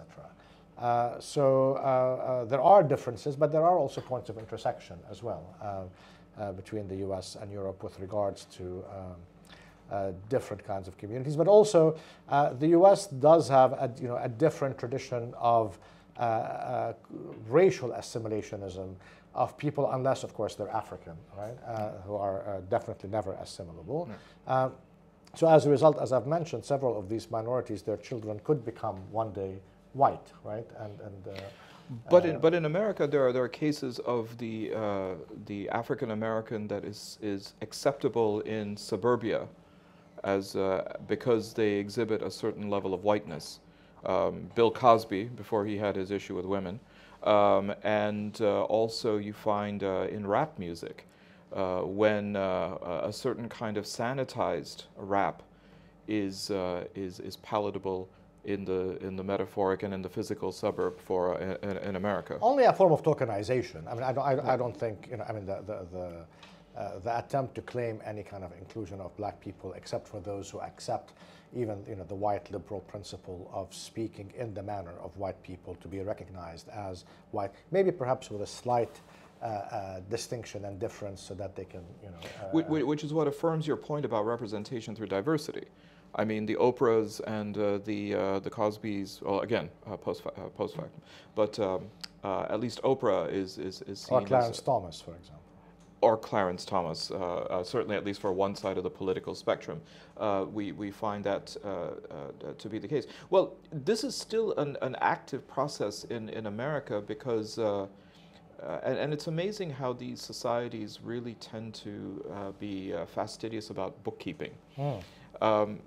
B: So there are differences, but there are also points of intersection as well between the US and Europe with regards to different kinds of communities. But also the US does have a different tradition of racial assimilationism of people, unless, of course, they're African, right, who are definitely never assimilable. Mm. So as a result, as I've mentioned, several of these minorities, their children could become one day white, right?
A: But in America, there are cases of the African American that is acceptable in suburbia, as because they exhibit a certain level of whiteness. Bill Cosby, before he had his issue with women, and also you find in rap music when a certain kind of sanitized rap is palatable in the metaphoric and in the physical suburb for in America.
B: Only a form of tokenization. I mean, I don't think, I mean, the attempt to claim any kind of inclusion of black people, except for those who accept even, the white liberal principle of speaking in the manner of white people to be recognized as white, maybe perhaps with a slight distinction and difference so that they can,
A: which is what affirms your point about representation through diversity. I mean, the Oprahs and the Cosbys, well, again, post factum, but at least Oprah is seen
B: or Clarence Thomas, for example.
A: Or Clarence Thomas, certainly at least for one side of the political spectrum, we find that to be the case. Well, this is still an active process in America because, and it's amazing how these societies really tend to be fastidious about bookkeeping. Mm.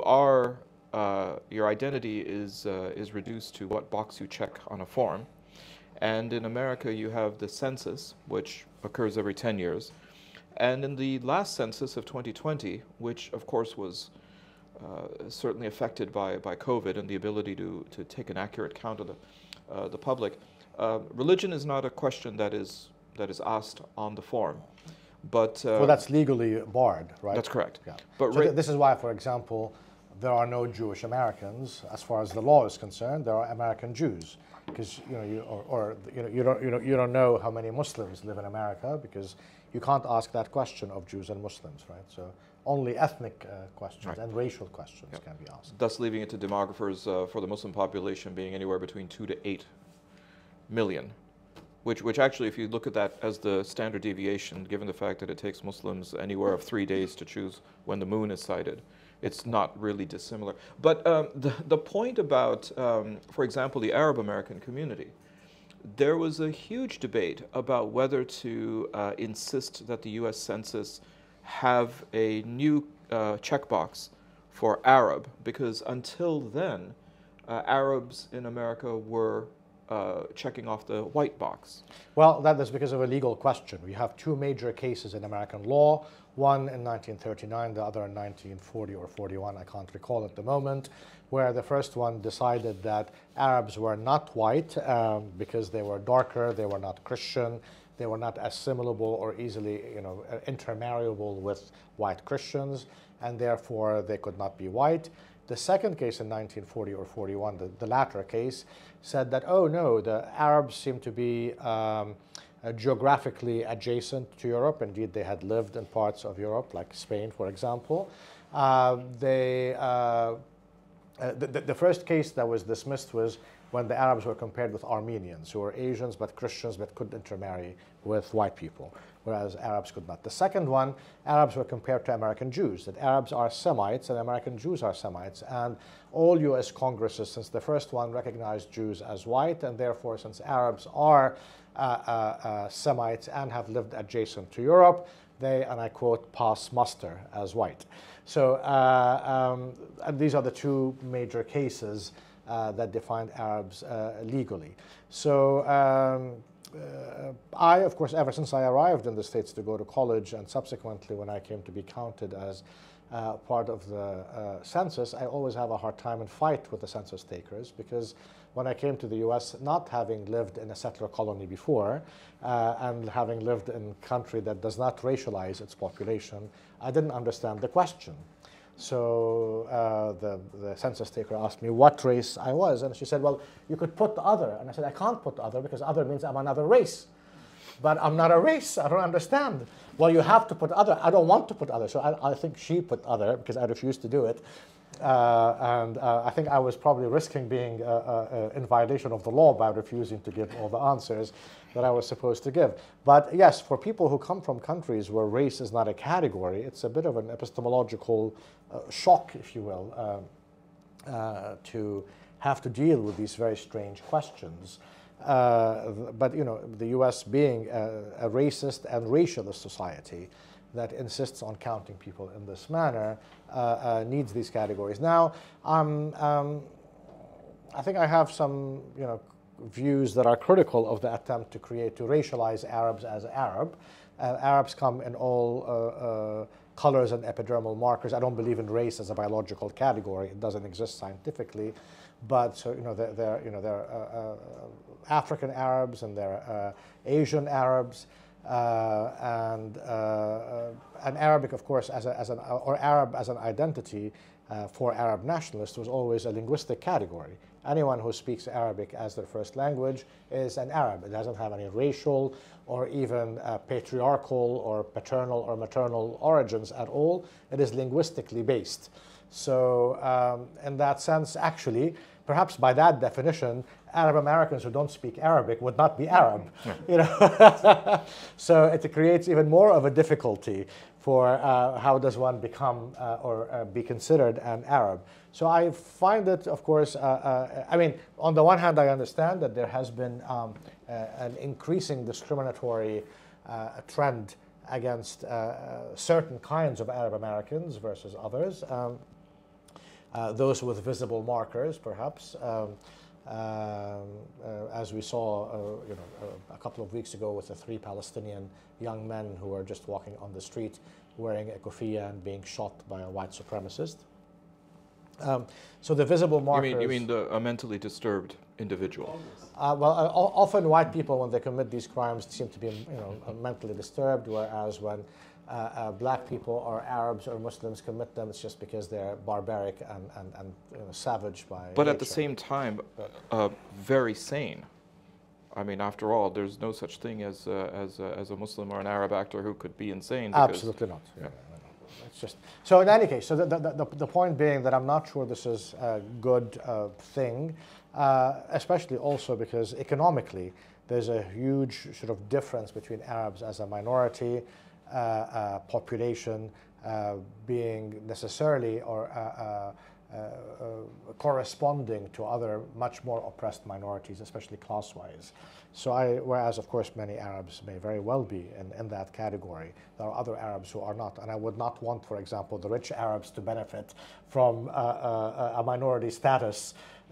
A: Your identity is reduced to what box you check on a form. And in America, you have the census, which occurs every 10 years. And in the last census of 2020, which of course was certainly affected by COVID and the ability to take an accurate count of the public, religion is not a question that is asked on the form. But
B: well, that's legally barred, right?
A: That's correct.
B: Yeah. But so this is why, for example, there are no Jewish Americans as far as the law is concerned. There are American Jews. Because you don't know how many Muslims live in America because you can't ask that question of Jews and Muslims, right? So only ethnic questions and racial questions can be asked.
A: Thus leaving it to demographers for the Muslim population being anywhere between 2 to 8 million, which actually, if you look at that as the standard deviation, given the fact that it takes Muslims anywhere of 3 days to choose when the moon is sighted, it's not really dissimilar. But the point about, for example, the Arab American community, there was a huge debate about whether to insist that the US Census have a new checkbox for Arab, because until then, Arabs in America were checking off the white box?
B: Well, that is because of a legal question. We have two major cases in American law, one in 1939, the other in 1940 or 41, I can't recall at the moment, where the first one decided that Arabs were not white because they were darker, they were not Christian, they were not assimilable or easily, intermarriable with white Christians, and therefore they could not be white. The second case in 1940 or 41, the latter case, said that, oh no, the Arabs seem to be geographically adjacent to Europe. Indeed, they had lived in parts of Europe, like Spain, for example. The first case that was dismissed was when the Arabs were compared with Armenians, who were Asians but Christians but could intermarry with white people, whereas Arabs could not. The second one, Arabs were compared to American Jews, that Arabs are Semites and American Jews are Semites. And all U.S. Congresses, since the first one, recognized Jews as white, and therefore, since Arabs are Semites and have lived adjacent to Europe, they, and I quote, pass muster as white. So and these are the two major cases that defined Arabs legally. So I, of course, ever since I arrived in the States to go to college, and subsequently when I came to be counted as part of the census, I always have a hard time and fight with the census takers, because when I came to the US, not having lived in a settler colony before, and having lived in a country that does not racialize its population, I didn't understand the question. So the census taker asked me what race I was, and she said, well, you could put the other. And I said, I can't put the other because other means I'm another race. But I'm not a race, I don't understand. Well, you have to put other. I don't want to put other. So I think she put other because I refused to do it. And I think I was probably risking being in violation of the law by refusing to give all the answers that I was supposed to give. But yes, for people who come from countries where race is not a category, it's a bit of an epistemological shock, if you will, to have to deal with these very strange questions. But the U.S. being a racist and racialist society that insists on counting people in this manner needs these categories. Now, I think I have some, views that are critical of the attempt to racialize Arabs as Arab. Arabs come in all colors and epidermal markers. I don't believe in race as a biological category. It doesn't exist scientifically. But so they're African Arabs and they're Asian Arabs. And Arabic, of course, or Arab as an identity for Arab nationalists was always a linguistic category. Anyone who speaks Arabic as their first language is an Arab. It doesn't have any racial or even patriarchal or paternal or maternal origins at all. It is linguistically based. So in that sense, actually, perhaps by that definition, Arab Americans who don't speak Arabic would not be Arab. Yeah. So it creates even more of a difficulty for how does one become or be considered an Arab. So I find it, of course, I mean, on the one hand, I understand that there has been an increasing discriminatory trend against certain kinds of Arab Americans versus others. Those with visible markers, perhaps, as we saw, a couple of weeks ago with the 3 Palestinian young men who were just walking on the street wearing a kufiya and being shot by a white supremacist. So the visible markers.
A: You mean a mentally disturbed individual?
B: Well, often white people, when they commit these crimes, seem to be, mentally disturbed, whereas when black people or Arabs or Muslims commit them, it's just because they're barbaric and savage by
A: But
B: nature.
A: at the same time, very sane. I mean, after all, there's no such thing as a Muslim or an Arab actor who could be insane.
B: Absolutely not. Yeah. It's just, so in any case, so the point being that I'm not sure this is a good thing, especially also because economically there's a huge sort of difference between Arabs as a minority population being necessarily or corresponding to other much more oppressed minorities, especially class-wise. So whereas of course many Arabs may very well be in that category, there are other Arabs who are not. And I would not want, for example, the rich Arabs to benefit from a minority status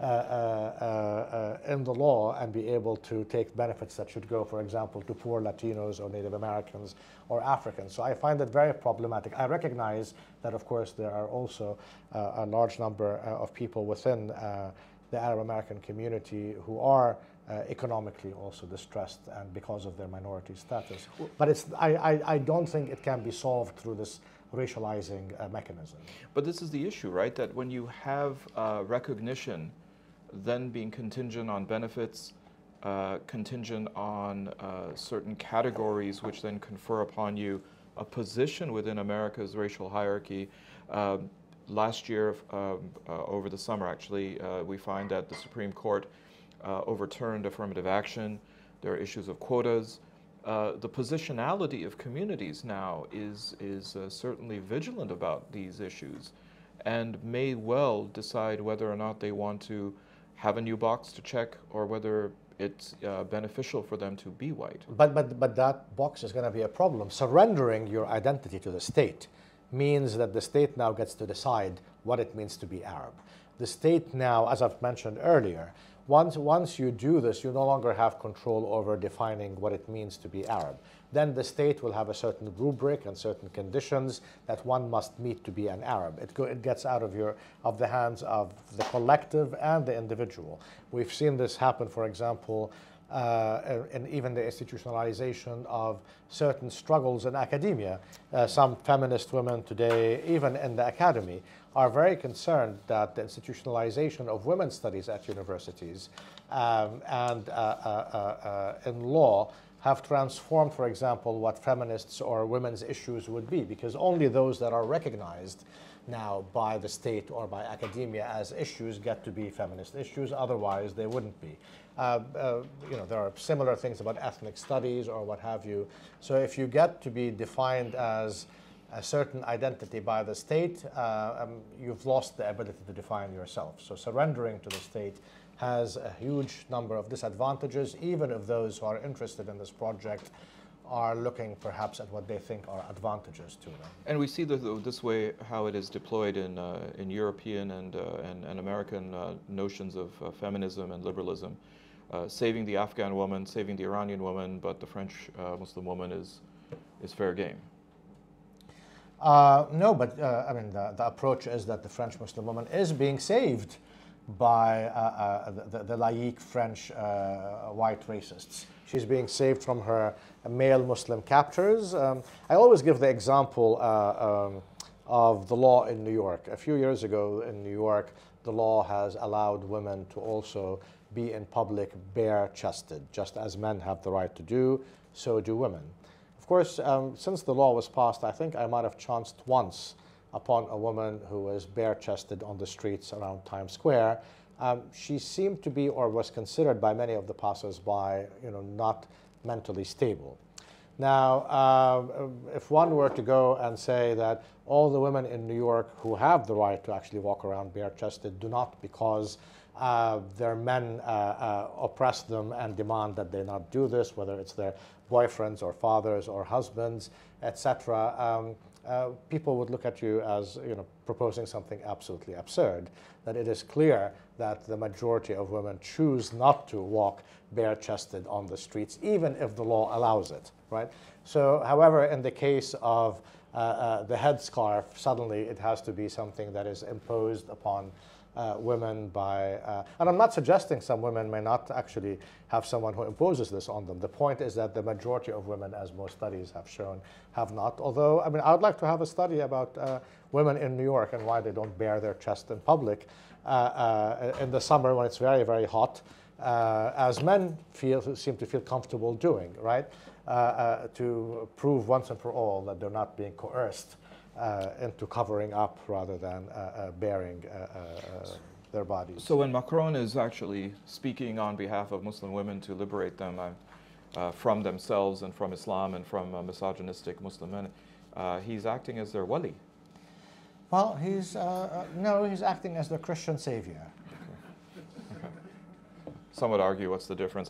B: in the law and be able to take benefits that should go, for example, to poor Latinos or Native Americans or Africans. So I find it very problematic. I recognize that, of course, there are also a large number of people within the Arab American community who are economically also distressed and because of their minority status. But I don't think it can be solved through this racializing mechanism.
A: But this is the issue, right? That when you have recognition then being contingent on benefits, contingent on certain categories which then confer upon you a position within America's racial hierarchy. Last year, over the summer actually, we find that the Supreme Court overturned affirmative action. There are issues of quotas. The positionality of communities now is certainly vigilant about these issues and may well decide whether or not they want to have a new box to check or whether it's beneficial for them to be white.
B: But that box is going to be a problem. Surrendering your identity to the state means that the state now gets to decide what it means to be Arab. The state now, as I've mentioned earlier, once you do this, you no longer have control over defining what it means to be Arab. Then the state will have a certain rubric and certain conditions that one must meet to be an Arab. It gets out of the hands of the collective and the individual. We've seen this happen, for example, in even the institutionalization of certain struggles in academia. Some feminist women today, even in the academy, are very concerned that the institutionalization of women's studies at universities and in law have transformed, for example, what feminists or women's issues would be, because only those that are recognized now by the state or by academia as issues get to be feminist issues. Otherwise, they wouldn't be. There are similar things about ethnic studies or what have you. So if you get to be defined as a certain identity by the state, you've lost the ability to define yourself. So surrendering to the state has a huge number of disadvantages, even if those who are interested in this project are looking perhaps at what they think are advantages to them.
A: And we see this way how it is deployed in European and American notions of feminism and liberalism. Saving the Afghan woman, saving the Iranian woman, but the French Muslim woman is fair game.
B: No, but I mean, the approach is that the French Muslim woman is being saved by the laïque French white racists. She's being saved from her male Muslim captors. I always give the example of the law in New York. A few years ago in New York, the law has allowed women to also be in public bare-chested. Just as men have the right to do, so do women. Of course, since the law was passed, I think I might have chanced once upon a woman who was bare-chested on the streets around Times Square. She seemed to be, or was considered by many of the passers-by, not mentally stable. Now, if one were to go and say that all the women in New York who have the right to actually walk around bare-chested do not because their men oppress them and demand that they not do this, whether it's their boyfriends or fathers or husbands, etc., people would look at you as proposing something absolutely absurd. That it is clear that the majority of women choose not to walk bare-chested on the streets, even if the law allows it, right? So, however, in the case of the headscarf, suddenly it has to be something that is imposed upon women by, and I'm not suggesting some women may not actually have someone who imposes this on them. The point is that the majority of women, as most studies have shown, have not. Although, I mean, I would like to have a study about women in New York and why they don't bare their chest in public in the summer when it's very, very hot, as men seem to feel comfortable doing, right? To prove once and for all that they're not being coerced into covering up rather than bearing their bodies.
A: So when Macron is actually speaking on behalf of Muslim women to liberate them from themselves and from Islam and from misogynistic Muslim men, he's acting as their wali.
B: Well, no, he's acting as the Christian savior.
A: Okay. Some would argue, what's the difference?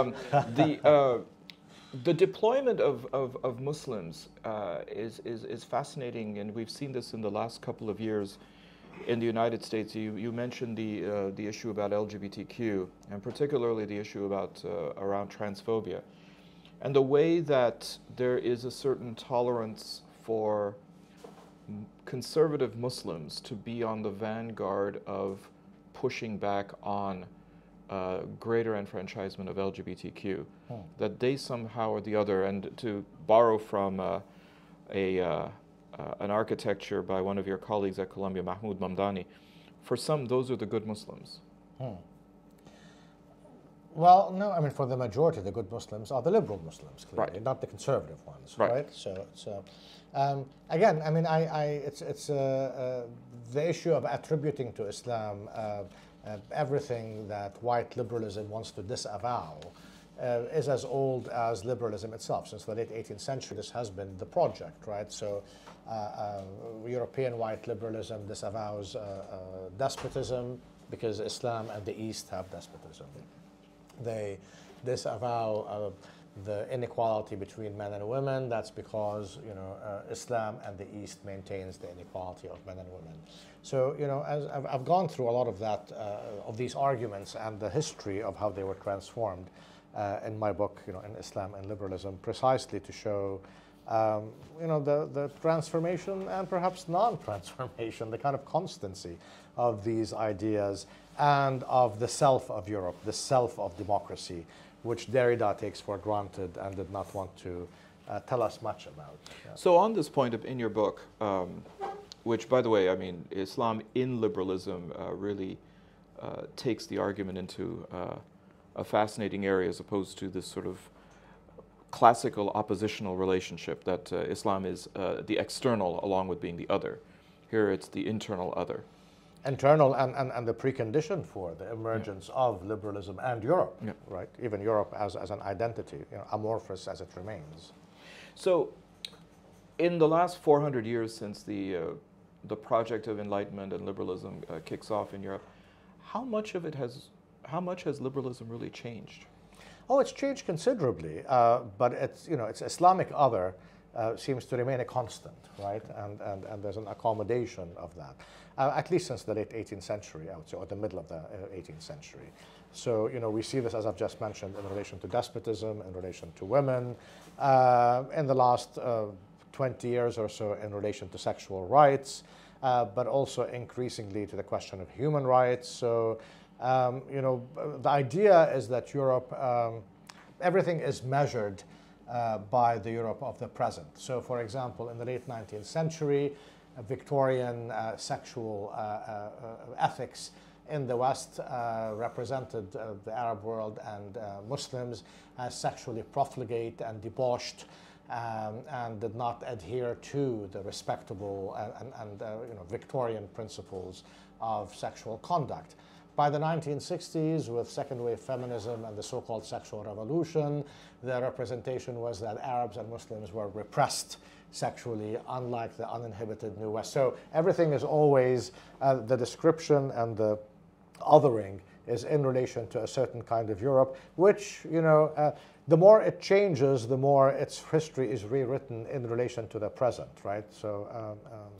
A: The deployment of Muslims is fascinating, and we've seen this in the last couple of years in the United States. You mentioned the issue about LGBTQ, and particularly the issue about around transphobia, and the way that there is a certain tolerance for conservative Muslims to be on the vanguard of pushing back on greater enfranchisement of LGBTQ, that they somehow or the other, and to borrow from an architecture by one of your colleagues at Columbia, Mahmoud Mamdani, for some, those are the good Muslims.
B: Well, no, I mean, for the majority, the good Muslims are the liberal Muslims, clearly,
A: right,
B: not the conservative ones,
A: right?
B: Right? So again, I mean, it's the issue of attributing to Islam everything that white liberalism wants to disavow is as old as liberalism itself. Since the late 18th century, this has been the project, right? So European white liberalism disavows despotism because Islam and the East have despotism. They disavow the inequality between men and women. That's because, you know, Islam and the East maintains the inequality of men and women. So, you know, as I've gone through a lot of that, of these arguments and the history of how they were transformed in my book, you know, in Islam and Liberalism, precisely to show, you know, the transformation and perhaps non-transformation, the kind of constancy of these ideas and of the self of Europe, the self of democracy, which Derrida takes for granted and did not want to tell us much about. Yeah.
A: So on this point in your book, which, by the way, I mean, Islam in liberalism really takes the argument into a fascinating area as opposed to this sort of classical oppositional relationship that Islam is the external along with being the other. Here it's the internal other.
B: Internal and the precondition for the emergence of liberalism and Europe, right? Even Europe as an identity, you know, amorphous as it remains.
A: So in the last 400 years since the project of enlightenment and liberalism kicks off in Europe, how much has liberalism really changed?
B: Oh, it's changed considerably, but it's, you know, its Islamic other seems to remain a constant, right? And there's an accommodation of that, at least since the late 18th century, I would say, or the middle of the 18th century. So, you know, we see this, as I've just mentioned, in relation to despotism, in relation to women, in the last 20 years or so in relation to sexual rights, but also increasingly to the question of human rights. So, you know, the idea is that Europe, everything is measured by the Europe of the present. So, for example, in the late 19th century, Victorian sexual ethics in the West represented the Arab world and Muslims as sexually profligate and debauched, and did not adhere to the respectable and you know, Victorian principles of sexual conduct. By the 1960s, with second wave feminism and the so-called sexual revolution, the representation was that Arabs and Muslims were repressed sexually, unlike the uninhibited New West. So everything is always, the description and the othering is in relation to a certain kind of Europe, which, you know, the more it changes, the more its history is rewritten in relation to the present, right? So,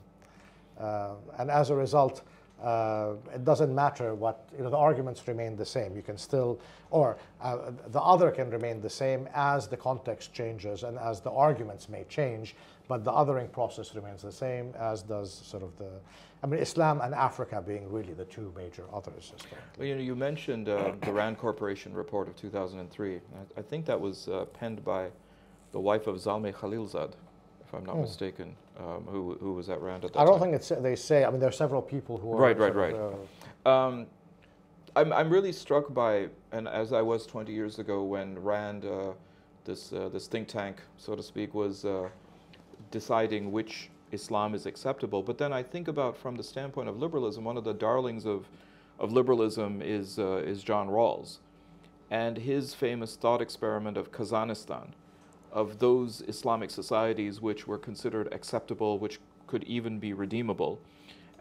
B: and as a result, it doesn't matter what, you know, the arguments remain the same. You can still, or the other can remain the same as the context changes and as the arguments may change, but the othering process remains the same, as does sort of the, I mean, Islam and Africa being really the two major others.
A: Well, you know, you mentioned the RAND Corporation report of 2003. I think that was penned by the wife of Zalmay Khalilzad, if I'm not mistaken, who was at RAND at that time.
B: I don't think it's, they say, I mean, there are several people who are...
A: Right. I'm really struck by, and as I was 20 years ago when RAND, this think tank, so to speak, was deciding which Islam is acceptable. But then I think about, from the standpoint of liberalism, one of the darlings of liberalism is John Rawls, and his famous thought experiment of Kazakhstan, of those Islamic societies which were considered acceptable, which could even be redeemable.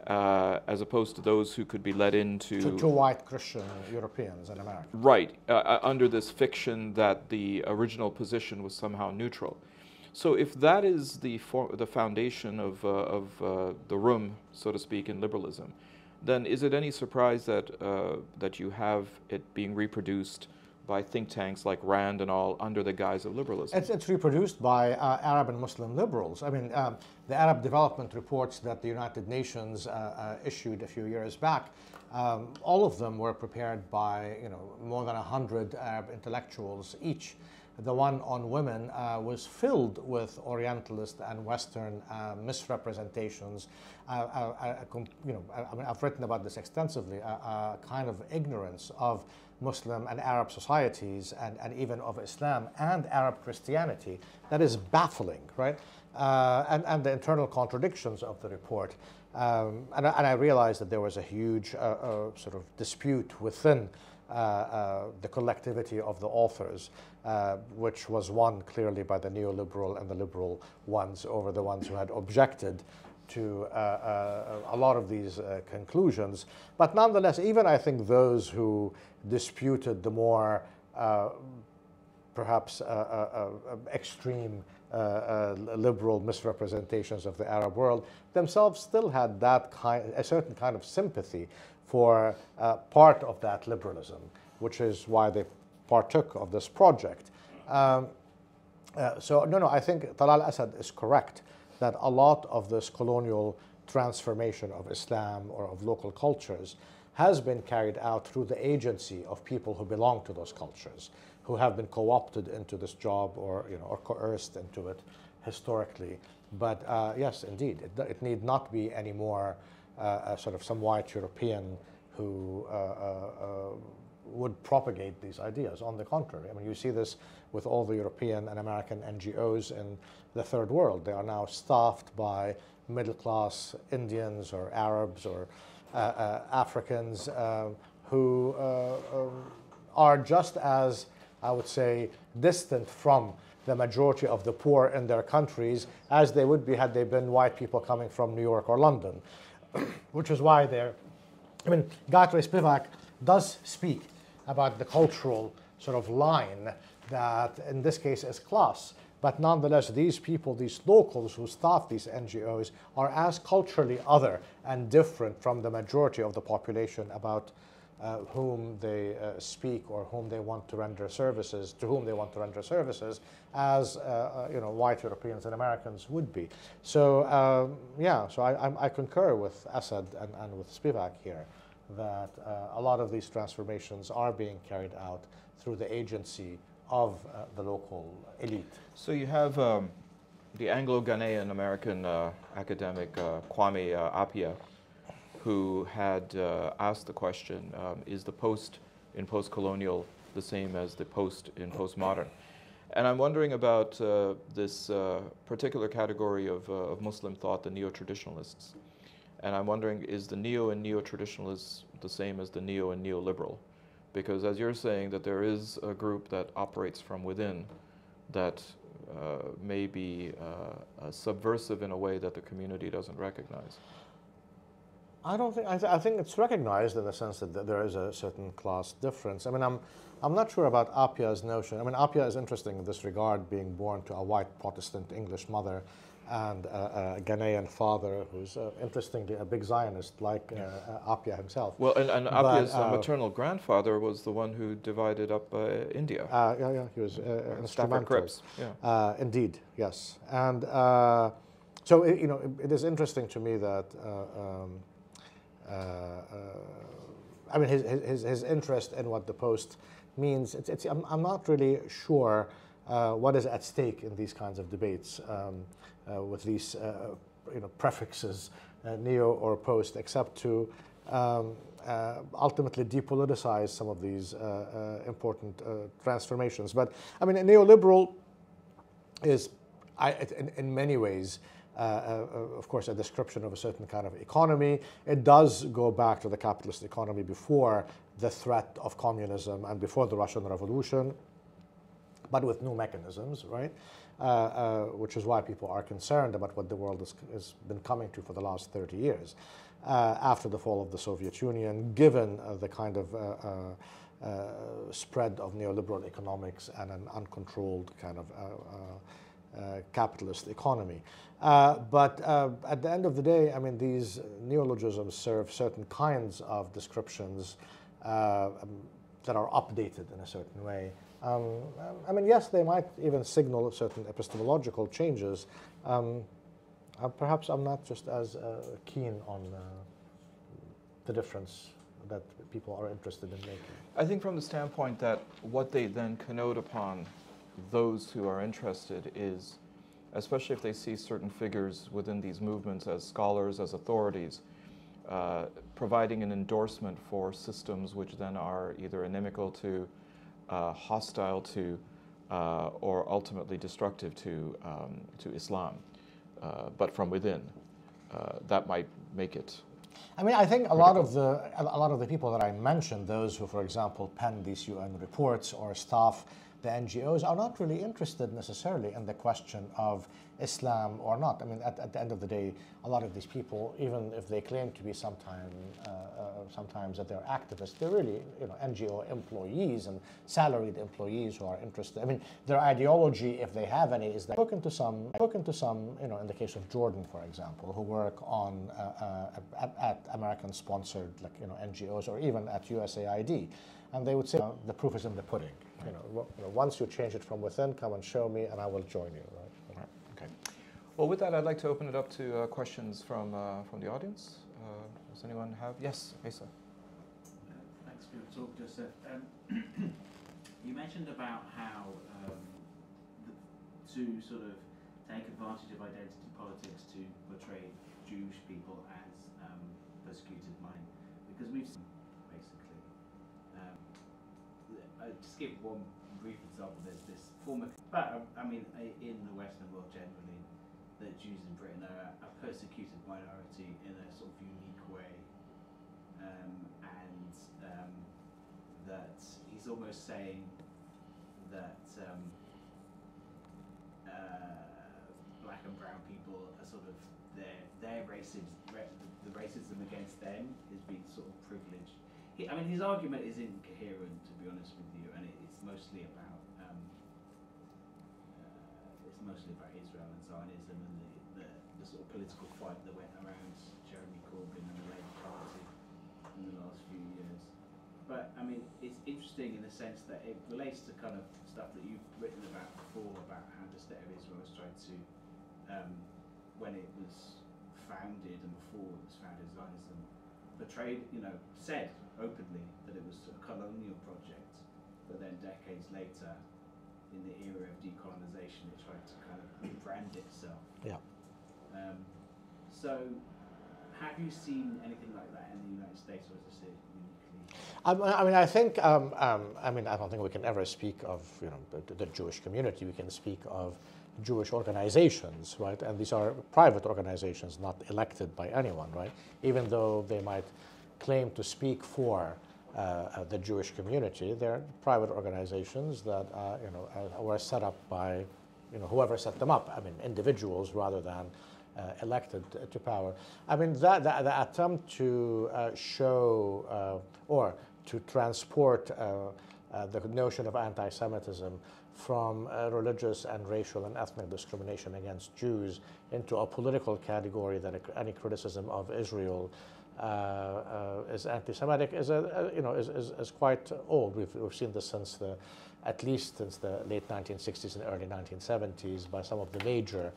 A: as opposed to those who could be led into...
B: To white Christian Europeans in America.
A: Right, under this fiction that the original position was somehow neutral. So if that is the foundation of the room, so to speak, in liberalism, then is it any surprise that you have it being reproduced by think tanks like RAND and all under the guise of liberalism?
B: It's reproduced by Arab and Muslim liberals. I mean, the Arab development reports that the United Nations issued a few years back, all of them were prepared by more than 100 Arab intellectuals each. The one on women was filled with Orientalist and Western misrepresentations. I mean, I've written about this extensively, a kind of ignorance of Muslim and Arab societies and even of Islam and Arab Christianity that is baffling, right? And the internal contradictions of the report. And I realized that there was a huge sort of dispute within the collectivity of the authors, which was won clearly by the neoliberal and the liberal ones over the ones who had objected to a lot of these conclusions. But nonetheless, even I think those who disputed the more perhaps extreme liberal misrepresentations of the Arab world themselves still had that a certain kind of sympathy for part of that liberalism, which is why they partook of this project. So no, I think Talal Asad is correct that a lot of this colonial transformation of Islam or of local cultures has been carried out through the agency of people who belong to those cultures, who have been co-opted into this job or coerced into it historically. But yes, indeed, it need not be any more sort of some white European who would propagate these ideas. On the contrary, I mean, you see this with all the European and American NGOs in the third world. They are now staffed by middle-class Indians or Arabs or Africans who are just as, I would say, distant from the majority of the poor in their countries as they would be had they been white people coming from New York or London. Which is why I mean, Gayatri Spivak does speak about the cultural sort of line that in this case is class. But nonetheless, these people, these locals who staff these NGOs are as culturally other and different from the majority of the population about whom they speak or whom they want to render services, to whom they want to render services, as white Europeans and Americans would be. So yeah, so I concur with Asad and with Spivak here that a lot of these transformations are being carried out through the agency of the local elite.
A: So you have the Anglo-Ghanaian American academic Kwame Appiah, who had asked the question, is the post in post-colonial the same as the post in postmodern? And I'm wondering about this particular category of Muslim thought, the neo-traditionalists. And I'm wondering, is the neo and neo-traditionalists the same as the neo and neoliberal? Because as you're saying, that there is a group that operates from within that may be subversive in a way that the community doesn't recognize.
B: I don't think, I think it's recognized in the sense that there is a certain class difference. I mean, I'm not sure about Appiah's notion. I mean, Appiah is interesting in this regard, being born to a white Protestant English mother and a Ghanaian father who's, interestingly, a big Zionist like Appiah himself.
A: Well, and Appiah's maternal grandfather was the one who divided up India.
B: Yeah, he was instrumental.
A: Cripps. Yeah.
B: Indeed, yes. And so, it is interesting to me that I mean, his interest in what the post means. I'm not really sure what is at stake in these kinds of debates with these prefixes, neo or post, except to ultimately depoliticize some of these important transformations. But I mean, a neoliberal is, in many ways, of course, a description of a certain kind of economy. It does go back to the capitalist economy before the threat of communism and before the Russian Revolution. but with new mechanisms, right? Which is why people are concerned about what the world has been coming to for the last 30 years after the fall of the Soviet Union, given the kind of spread of neoliberal economics and an uncontrolled kind of capitalist economy. But at the end of the day, I mean, these neologisms serve certain kinds of descriptions that are updated in a certain way. I mean, yes, they might even signal certain epistemological changes. Perhaps I'm not just as keen on the difference that people are interested in making.
A: I think from the standpoint that what they then connote upon those who are interested is, especially if they see certain figures within these movements as scholars, as authorities, providing an endorsement for systems which then are either inimical to, hostile to, or ultimately destructive to Islam, but from within, that might make it.
B: I mean, I think a lot of the people that I mentioned, those who, for example, pen these UN reports or staff the NGOs, are not really interested necessarily in the question of Islam or not. I mean, at the end of the day, a lot of these people, even if they claim to be sometimes that they're activists, they're really, you know, NGO employees and salaried employees who are interested. I mean, their ideology, if they have any, is that I've spoken to some, you know, in the case of Jordan, for example, who work on at American-sponsored, like, you know, NGOs, or even at USAID, and they would say, the proof is in the pudding. You know, once you change it from within, come and show me, and I will join you. Right?
A: Okay. Well, with that, I'd like to open it up to questions from the audience. Does anyone have? Yes, Asa.
C: Thanks for your talk, Joseph. You mentioned about how to sort of take advantage of identity politics to portray Jewish people as persecuted minorities, because we've seen, basically. Just give one brief example. There's this former, but I mean, in the Western world generally, that Jews in Britain are a persecuted minority in a sort of unique way, and that he's almost saying that black and brown people are sort of their racism, the racism against them is being sort of privileged. I mean, his argument is incoherent, to be honest with you, and it's mostly about Israel and Zionism and the sort of political fight that went around Jeremy Corbyn and the Labour Party in the last few years. But I mean, it's interesting in the sense that it relates to kind of stuff that you've written about before, about how the State of Israel has tried to, when it was founded and before it was founded, Zionism portrayed, you know, said openly that it was a colonial project, but then decades later, in the era of decolonization, it tried to kind of rebrand itself.
B: Yeah.
C: So, have you seen anything like that in the United States, or is it uniquely?
B: I mean, I think. I mean, I don't think we can ever speak of, you know, the Jewish community. We can speak of Jewish organizations, right? And these are private organizations, not elected by anyone, right? Even though they might claim to speak for the Jewish community, they're private organizations that you know, were set up by, you know, whoever set them up. I mean, individuals rather than elected to power. I mean, the attempt to show or to transport the notion of anti-Semitism from religious and racial and ethnic discrimination against Jews into a political category that any criticism of Israel is anti-Semitic is quite old. We've seen this since at least since the late 1960s and early 1970s by some of the major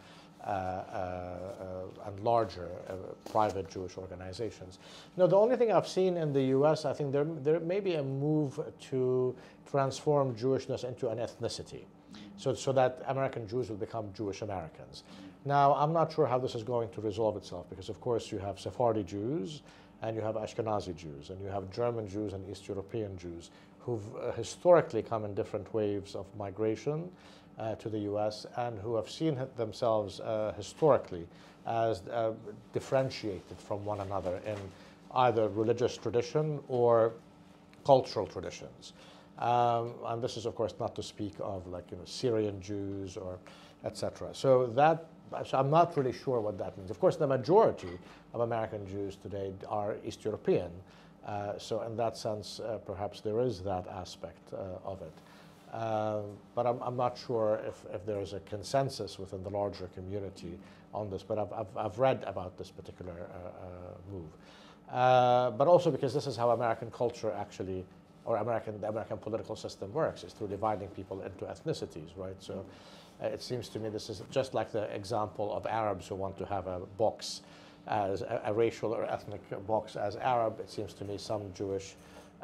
B: and larger private Jewish organizations. Now, the only thing I've seen in the U.S., I think there may be a move to transform Jewishness into an ethnicity, so that American Jews will become Jewish Americans. Now, I'm not sure how this is going to resolve itself, because of course you have Sephardi Jews and you have Ashkenazi Jews and you have German Jews and East European Jews who've historically come in different waves of migration to the U.S. and who have seen themselves historically as differentiated from one another in either religious tradition or cultural traditions. And this is, of course, not to speak of like Syrian Jews or etc. So I'm not really sure what that means. Of course, the majority of American Jews today are East European. So in that sense, perhaps there is that aspect of it. But I'm not sure if there is a consensus within the larger community on this. But I've read about this particular move. But also because this is how American culture actually, or the American political system works, is through dividing people into ethnicities, right? So it seems to me this is just like the example of Arabs who want to have a box, as a racial or ethnic box as Arab. It seems to me some Jewish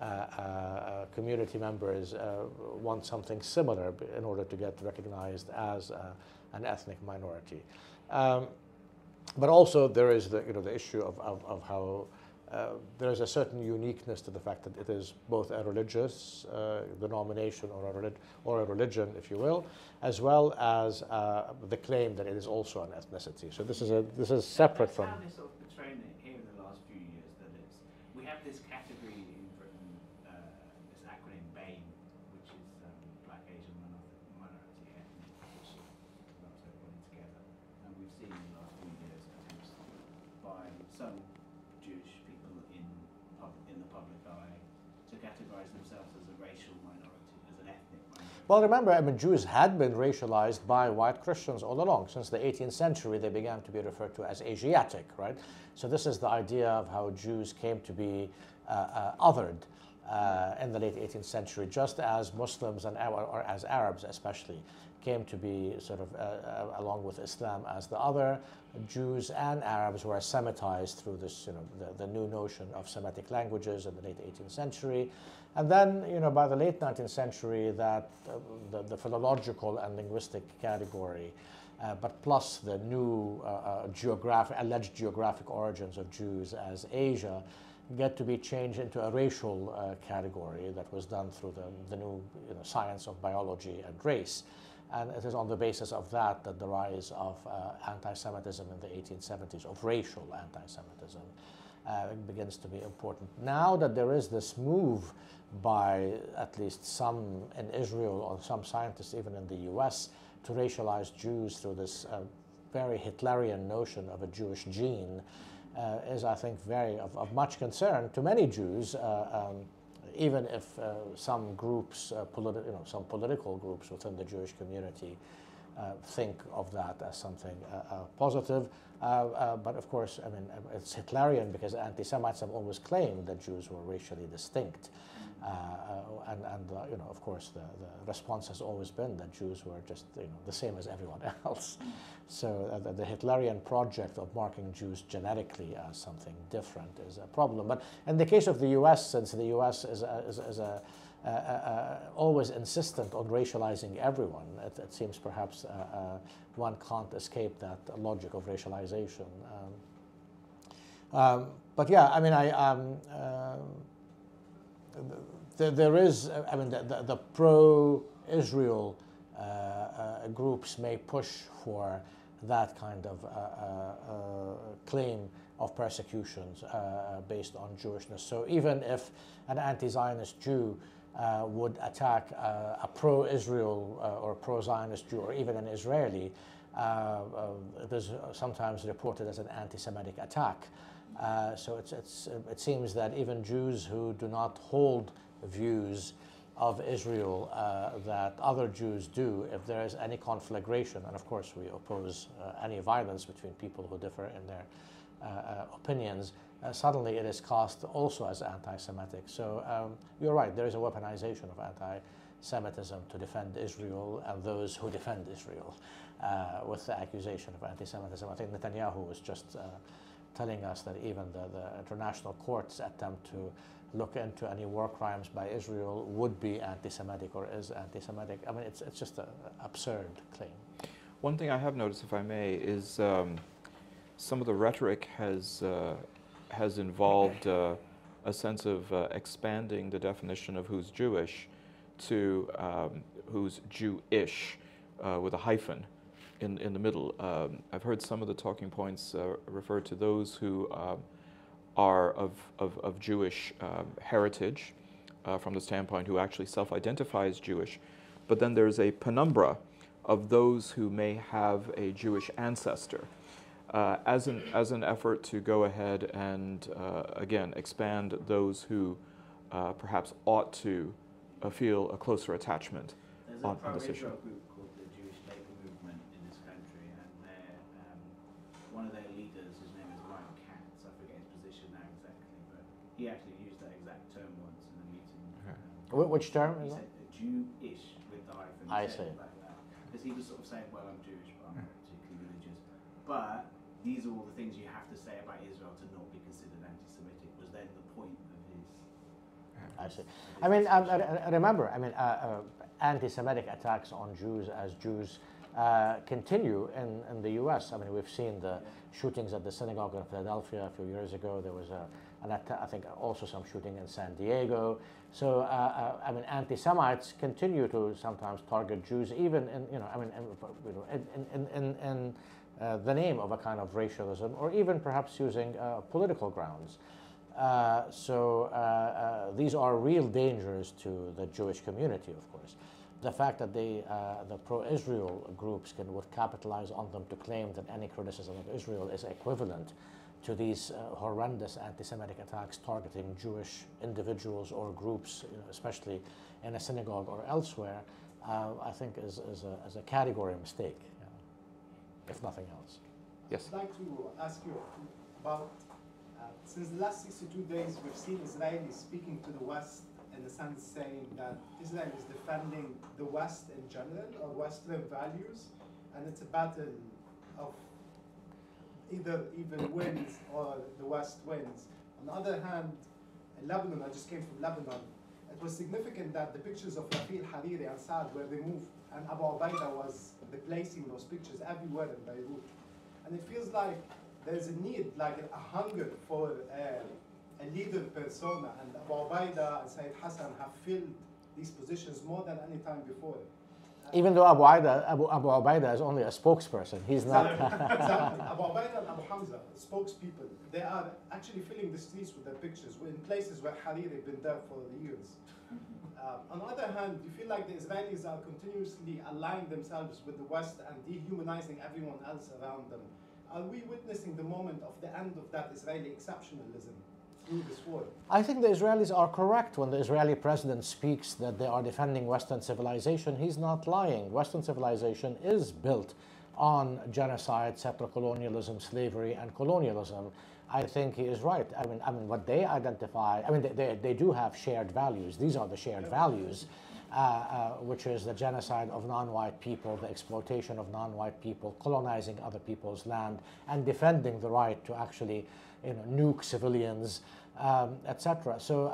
B: community members want something similar in order to get recognized as an ethnic minority. But also there is the issue of how there is a certain uniqueness to the fact that it is both a religious denomination or a religion, if you will, as well as the claim that it is also an ethnicity. So this is separate from.
C: How they're sort of portraying it here in the last few years, that we have this category in Britain, this acronym BAME, which is Black, Asian, Minority, Ethnic, which lumps everybody together. And we've seen in the last few years attempts by some Jewish people in the public eye to categorize themselves as a racial minority, as an ethnic minority.
B: Well, remember, I mean, Jews had been racialized by white Christians all along. Since the 18th century, they began to be referred to as Asiatic, right? So this is the idea of how Jews came to be othered in the late 18th century, just as Muslims or as Arabs especially came to be sort of, along with Islam, as the other. Jews and Arabs were Semitized through this, the new notion of Semitic languages in the late 18th century. And then, by the late 19th century, that the philological and linguistic category, but plus the new alleged geographic origins of Jews as Asia, get to be changed into a racial category that was done through the new science of biology and race. And it is on the basis of that the rise of anti-Semitism in the 1870s, of racial anti-Semitism, begins to be important. Now that there is this move by at least some in Israel, or some scientists even in the US, to racialize Jews through this very Hitlerian notion of a Jewish gene, is, I think, very of much concern to many Jews, even if some groups, some political groups within the Jewish community think of that as something positive. But of course, I mean, it's Hitlerian because anti-Semites have always claimed that Jews were racially distinct. Of course, the response has always been that Jews were just the same as everyone else. So the Hitlerian project of marking Jews genetically as something different is a problem. But in the case of the U.S., since the U.S. is always insistent on racializing everyone, it seems perhaps one can't escape that logic of racialization. But yeah, I mean, there is, I mean, the pro-Israel groups may push for that kind of claim of persecutions based on Jewishness. So even if an anti-Zionist Jew would attack a pro-Israel or pro-Zionist Jew, or even an Israeli, it is sometimes reported as an anti-Semitic attack. So it seems that even Jews who do not hold views of Israel that other Jews do, if there is any conflagration, and of course we oppose any violence between people who differ in their opinions, suddenly it is cast also as anti-Semitic. So you're right, there is a weaponization of anti-Semitism to defend Israel and those who defend Israel with the accusation of anti-Semitism. I think Netanyahu was just telling us that even the international court's attempt to look into any war crimes by Israel would be anti-Semitic or is anti-Semitic. I mean, it's just an absurd claim.
A: One thing I have noticed, if I may, is some of the rhetoric has involved a sense of expanding the definition of who's Jewish to who's Jewish with a hyphen in the middle. I've heard some of the talking points refer to those who are of Jewish heritage, from the standpoint who actually self-identifies Jewish, but then there's a penumbra of those who may have a Jewish ancestor, as an effort to go ahead and again expand those who perhaps ought to feel a closer attachment on this issue.
C: There's a pro-Israel group called the Jewish Labour Movement in this country, and one of their leaders, his name is Lionel Katz, I forget his position now exactly, but he actually used that exact term once in a meeting.
B: Which term
C: He
B: is that?
C: said Jew-ish with the hyphen.
B: I see.
C: Like that. Because he was sort of saying, well, I'm Jewish, but I'm not particularly religious. But these are all the things you have to say about Israel to not be considered anti-Semitic, was then the point of his...
B: I see. I mean, remember, I mean, anti-Semitic attacks on Jews as Jews continue in the U.S. I mean, we've seen the shootings at the synagogue in Philadelphia a few years ago. There was I think also some shooting in San Diego. So, I mean, anti-Semites continue to sometimes target Jews, even in, you know, I mean, in the name of a kind of racialism, or even perhaps using political grounds. These are real dangers to the Jewish community, of course. The fact that the pro-Israel groups would capitalize on them to claim that any criticism of Israel is equivalent to these horrendous anti-Semitic attacks targeting Jewish individuals or groups, you know, especially in a synagogue or elsewhere, I think is a category mistake, you know, if nothing else.
A: Yes.
D: I'd like to ask you about, since the last 62 days, we've seen Israelis speaking to the West in the sense saying that Israel is defending the West in general, or Western values, and it's a battle of either even wins or the West wins. On the other hand, in Lebanon, I just came from Lebanon, it was significant that the pictures of Rafi Hariri and Saad were removed, and Abu Ubaidah was replacing those pictures everywhere in Beirut. And it feels like there's a need, like a hunger for a leader persona, and Abu Ubaidah and Saeed Hassan have filled these positions more than any time before.
B: Even though Abu Ubaidah is only a spokesperson, he's not.
D: Exactly. Abu Ubaidah and Abu Hamza, spokespeople, they are actually filling the streets with their pictures in places where Hariri had been there for years. On the other hand, you feel like the Israelis are continuously aligning themselves with the West and dehumanizing everyone else around them. Are we witnessing the moment of the end of that Israeli exceptionalism through this war?
B: I think the Israelis are correct when the Israeli president speaks that they are defending Western civilization. He's not lying. Western civilization is built on genocide, settler colonialism, slavery, and colonialism. I think he is right. I mean, what they identify, I mean, they do have shared values. These are the shared values, which is the genocide of non-white people, the exploitation of non-white people, colonizing other people's land, and defending the right to actually, you know, nuke civilians, etc. So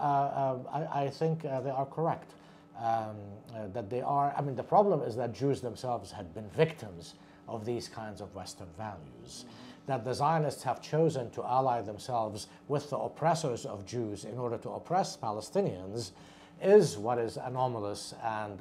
B: I think they are correct that they are. I mean, the problem is that Jews themselves had been victims of these kinds of Western values. That the Zionists have chosen to ally themselves with the oppressors of Jews in order to oppress Palestinians is what is anomalous and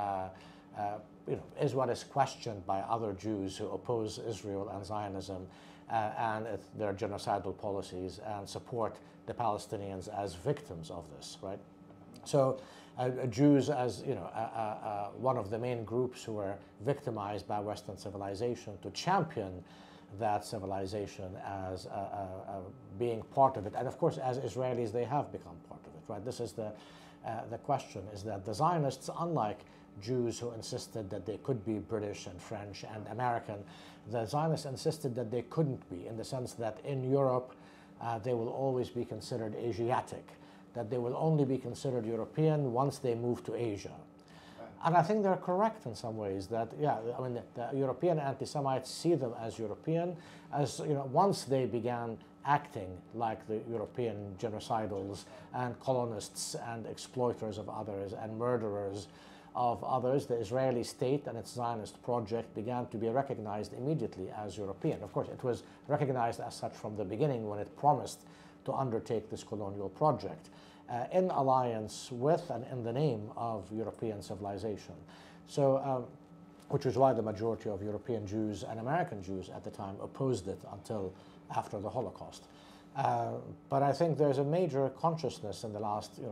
B: you know, is what is questioned by other Jews who oppose Israel and Zionism and their genocidal policies and support the Palestinians as victims of this, right? So Jews, as you know, one of the main groups who were victimized by Western civilization, to champion that civilization as being part of it, and of course, as Israelis, they have become part of it, right? This is the question: is that the Zionists, unlike Jews who insisted that they could be British and French and American, the Zionists insisted that they couldn't be, in the sense that in Europe they will always be considered Asiatic, that they will only be considered European once they move to Asia. And I think they're correct in some ways that, yeah, I mean, the European anti-Semites see them as European, as, you know, once they began acting like the European genocidals and colonists and exploiters of others and murderers of others, the Israeli state and its Zionist project began to be recognized immediately as European. Of course, it was recognized as such from the beginning when it promised to undertake this colonial project in alliance with and in the name of European civilization. So, which is why the majority of European Jews and American Jews at the time opposed it until after the Holocaust. But I think there's a major consciousness in the last, you know,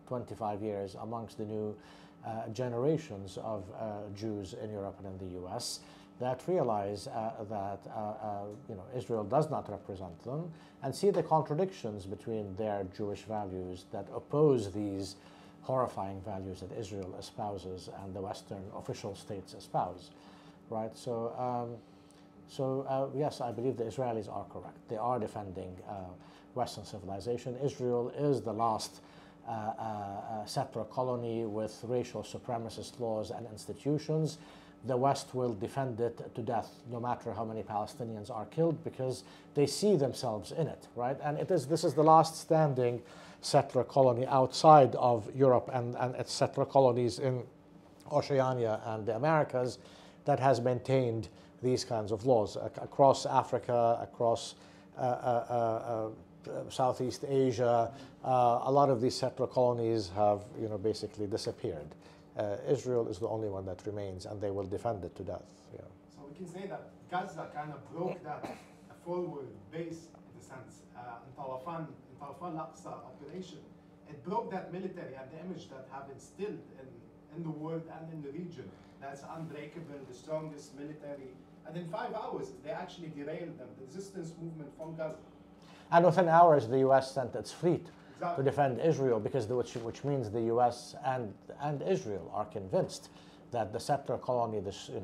B: 25 years amongst the new generations of Jews in Europe and in the US that realize that Israel does not represent them and see the contradictions between their Jewish values that oppose these horrifying values that Israel espouses and the Western official states espouse, right? So, yes, I believe the Israelis are correct. They are defending Western civilization. Israel is the last settler colony with racial supremacist laws and institutions. The West will defend it to death, no matter how many Palestinians are killed, because they see themselves in it, right? And this is the last standing settler colony outside of Europe and its settler colonies in Oceania and the Americas that has maintained these kinds of laws across Africa, across Southeast Asia. A lot of these settler colonies have, basically disappeared. Israel is the only one that remains, and they will defend it to death. Yeah.
D: So we can say that Gaza kind of broke that forward base, in a sense, in Talafan al-Aqsa operation. It broke that military and the image that have instilled in the world and in the region. That's unbreakable, the strongest military. And in 5 hours, they actually derailed them, the resistance movement from Gaza.
B: And within hours, the U.S. sent its fleet
D: Exactly.
B: to defend Israel, because which means the U.S. and Israel are convinced that the settler colony,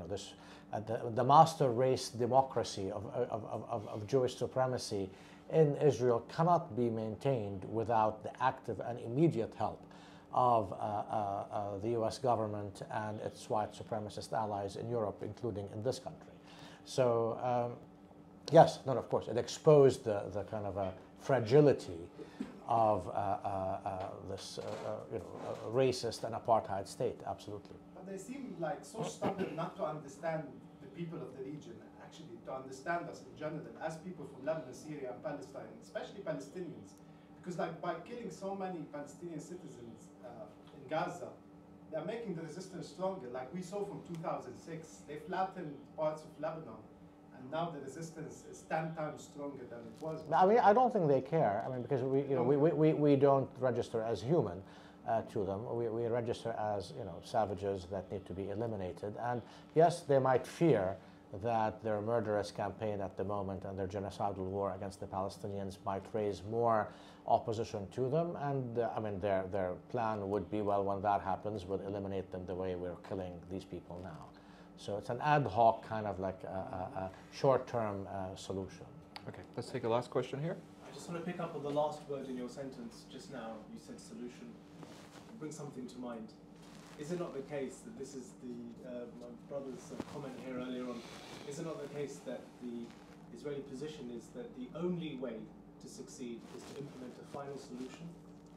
B: the master race democracy of Jewish supremacy in Israel cannot be maintained without the active and immediate help of the U.S. government and its white supremacist allies in Europe, including in this country. So, yes, no, of course, it exposed the kind of fragility of this racist and apartheid state, absolutely.
D: But they seem like so stubborn not to understand the people of the region, actually to understand us in general as people from Lebanon, Syria, and Palestine, especially Palestinians. Because like by killing so many Palestinian citizens in Gaza, they're making the resistance stronger. Like we saw from 2006, they flattened parts of Lebanon. And now the resistance is 10 times stronger than it was.
B: I mean, I don't think they care. I mean, because we don't register as human to them. We register as savages that need to be eliminated. And yes, they might fear that their murderous campaign at the moment and their genocidal war against the Palestinians might raise more opposition to them. And I mean, their plan would be, well, when that happens, we'll eliminate them the way we're killing these people now. So it's an ad hoc kind of like a short-term solution.
A: Okay, let's take a last question here.
E: I just want to pick up on the last word in your sentence just now. You said solution. Bring something to mind. Is it not the case that this is my brother's comment here earlier on, is it not the case that the Israeli position is that the only way to succeed is to implement a final solution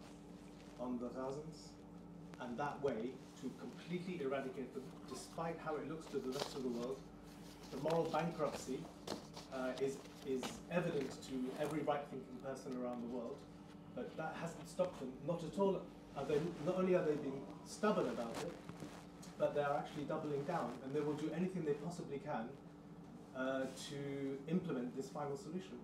E: on the thousands, and that way to completely eradicate them, despite how it looks to the rest of the world? The moral bankruptcy is evident to every right-thinking person around the world, but that hasn't stopped them. Not at all. Not only are they being stubborn about it, but they are actually doubling down, and they will do anything they possibly can to implement this final solution.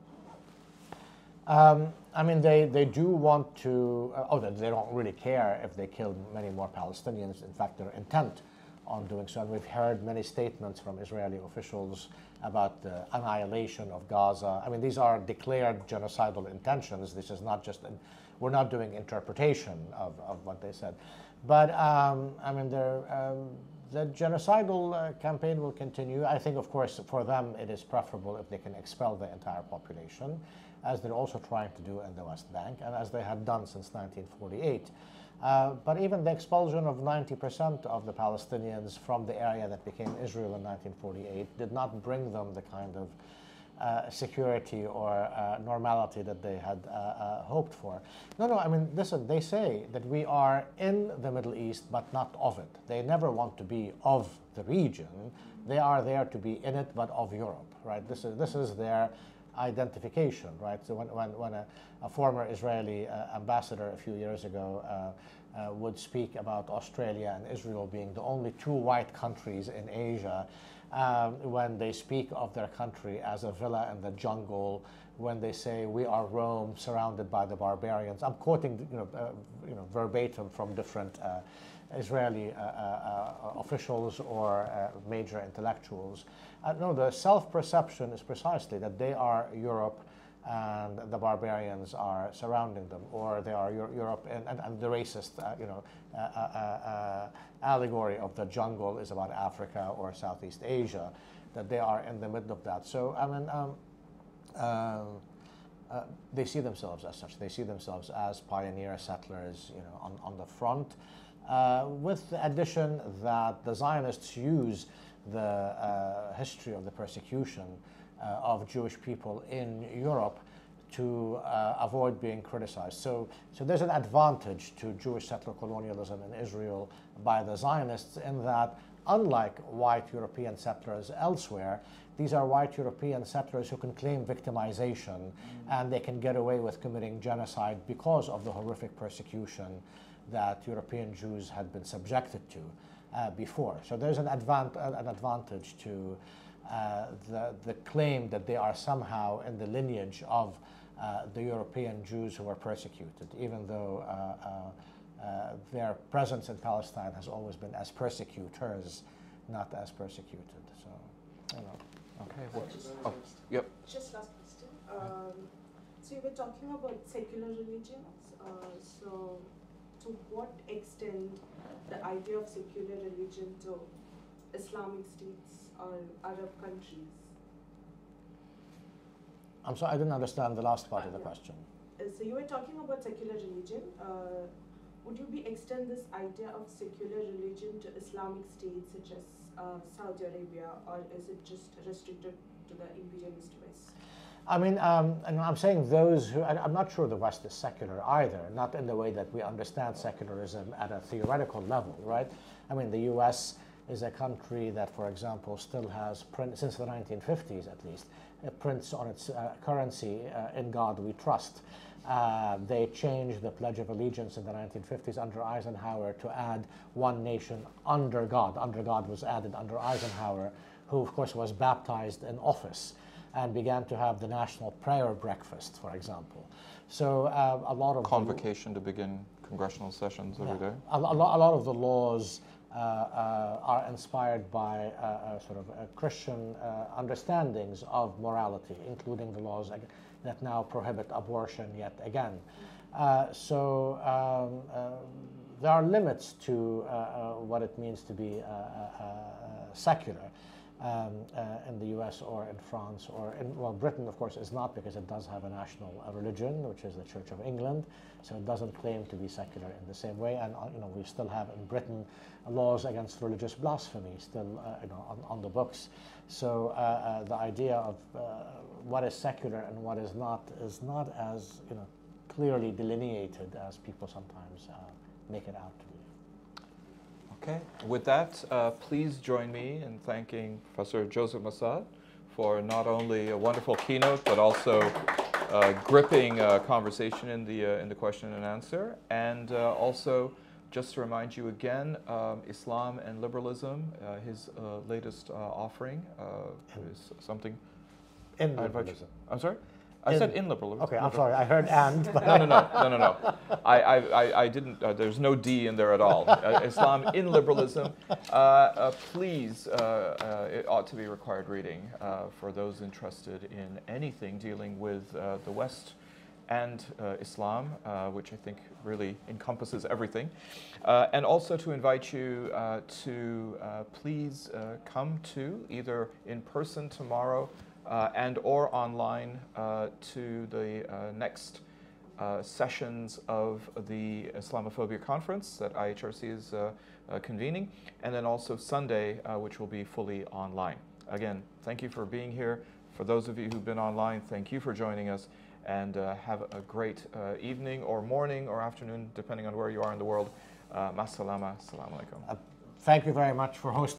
B: I mean, they do want to, they don't really care if they kill many more Palestinians. In fact, they're intent on doing so. And we've heard many statements from Israeli officials about the annihilation of Gaza. I mean, these are declared genocidal intentions. This is not just, we're not doing interpretation of what they said. But, I mean, the genocidal campaign will continue. I think, of course, for them, it is preferable if they can expel the entire population, as they're also trying to do in the West Bank, and as they had done since 1948. But even the expulsion of 90% of the Palestinians from the area that became Israel in 1948 did not bring them the kind of security or normality that they had hoped for. No, I mean, listen, they say that we are in the Middle East, but not of it. They never want to be of the region. They are there to be in it, but of Europe, right? This is their identification, right? So when a former Israeli ambassador a few years ago would speak about Australia and Israel being the only two white countries in Asia, when they speak of their country as a villa in the jungle, when they say we are Rome surrounded by the barbarians. I'm quoting verbatim from different Israeli officials or major intellectuals. No, the self-perception is precisely that they are Europe and the barbarians are surrounding them, or they are Europe, and the racist allegory of the jungle is about Africa or Southeast Asia, that they are in the middle of that. So, I mean, they see themselves as such. They see themselves as pioneer settlers, on the front, with the addition that the Zionists use the history of the persecution of Jewish people in Europe to avoid being criticized. So there's an advantage to Jewish settler colonialism in Israel by the Zionists in that, unlike white European settlers elsewhere, these are white European settlers who can claim victimization, and they can get away with committing genocide because of the horrific persecution that European Jews had been subjected to before. So there's an advantage to the claim that they are somehow in the lineage of the European Jews who were persecuted, even though their presence in Palestine has always been as persecutors, not as persecuted. So,
A: Okay. Well, yep.
F: Just last question. So you were talking about secular religions. So to what extent the idea of secular religion to Islamic states or Arab countries?
B: I'm sorry, I didn't understand the last part of the question.
F: So you were talking about secular religion. Would you extend this idea of secular religion to Islamic states such as Saudi Arabia, or is it just restricted to the imperialist West?
B: I mean, and I'm saying those who, I'm not sure the West is secular either, not in the way that we understand secularism at a theoretical level, right? I mean, the US is a country that, for example, still has, since the 1950s at least, prints on its currency, "In God We Trust." They changed the Pledge of Allegiance in the 1950s under Eisenhower to add "one nation under God." Under God was added under Eisenhower, who, of course, was baptized in office and began to have the national prayer breakfast, for example. So a lot of
A: Convocation to begin congressional sessions every day.
B: A lot of the laws are inspired by sort of Christian understandings of morality, including the laws that now prohibit abortion yet again. There are limits to what it means to be secular in the US or in France or in, well, Britain, of course, is not, because it does have a national religion, which is the Church of England, so it doesn't claim to be secular in the same way. And we still have in Britain laws against religious blasphemy still on the books. So the idea of what is secular and what is not as clearly delineated as people sometimes make it out to be.
A: Okay. With that, please join me in thanking Professor Joseph Massad for not only a wonderful keynote, but also a gripping conversation in the question and answer. And also, just to remind you again, Islam and Liberalism, his latest offering is something.
B: In liberalism.
A: I'm sorry? I said in liberalism.
B: Okay, I'm sorry, I heard and. But
A: No. I didn't, there's no D in there at all. Islam in Liberalism. Please, it ought to be required reading for those interested in anything dealing with the West and Islam, which I think really encompasses everything. And also to invite you to please come to either in person tomorrow and or online to the next sessions of the Islamophobia Conference that IHRC is convening, and then also Sunday, which will be fully online. Again, thank you for being here. For those of you who've been online, thank you for joining us, and have a great evening or morning or afternoon, depending on where you are in the world. Mas salama, assalamu alaikum.
B: Thank you very much for hosting.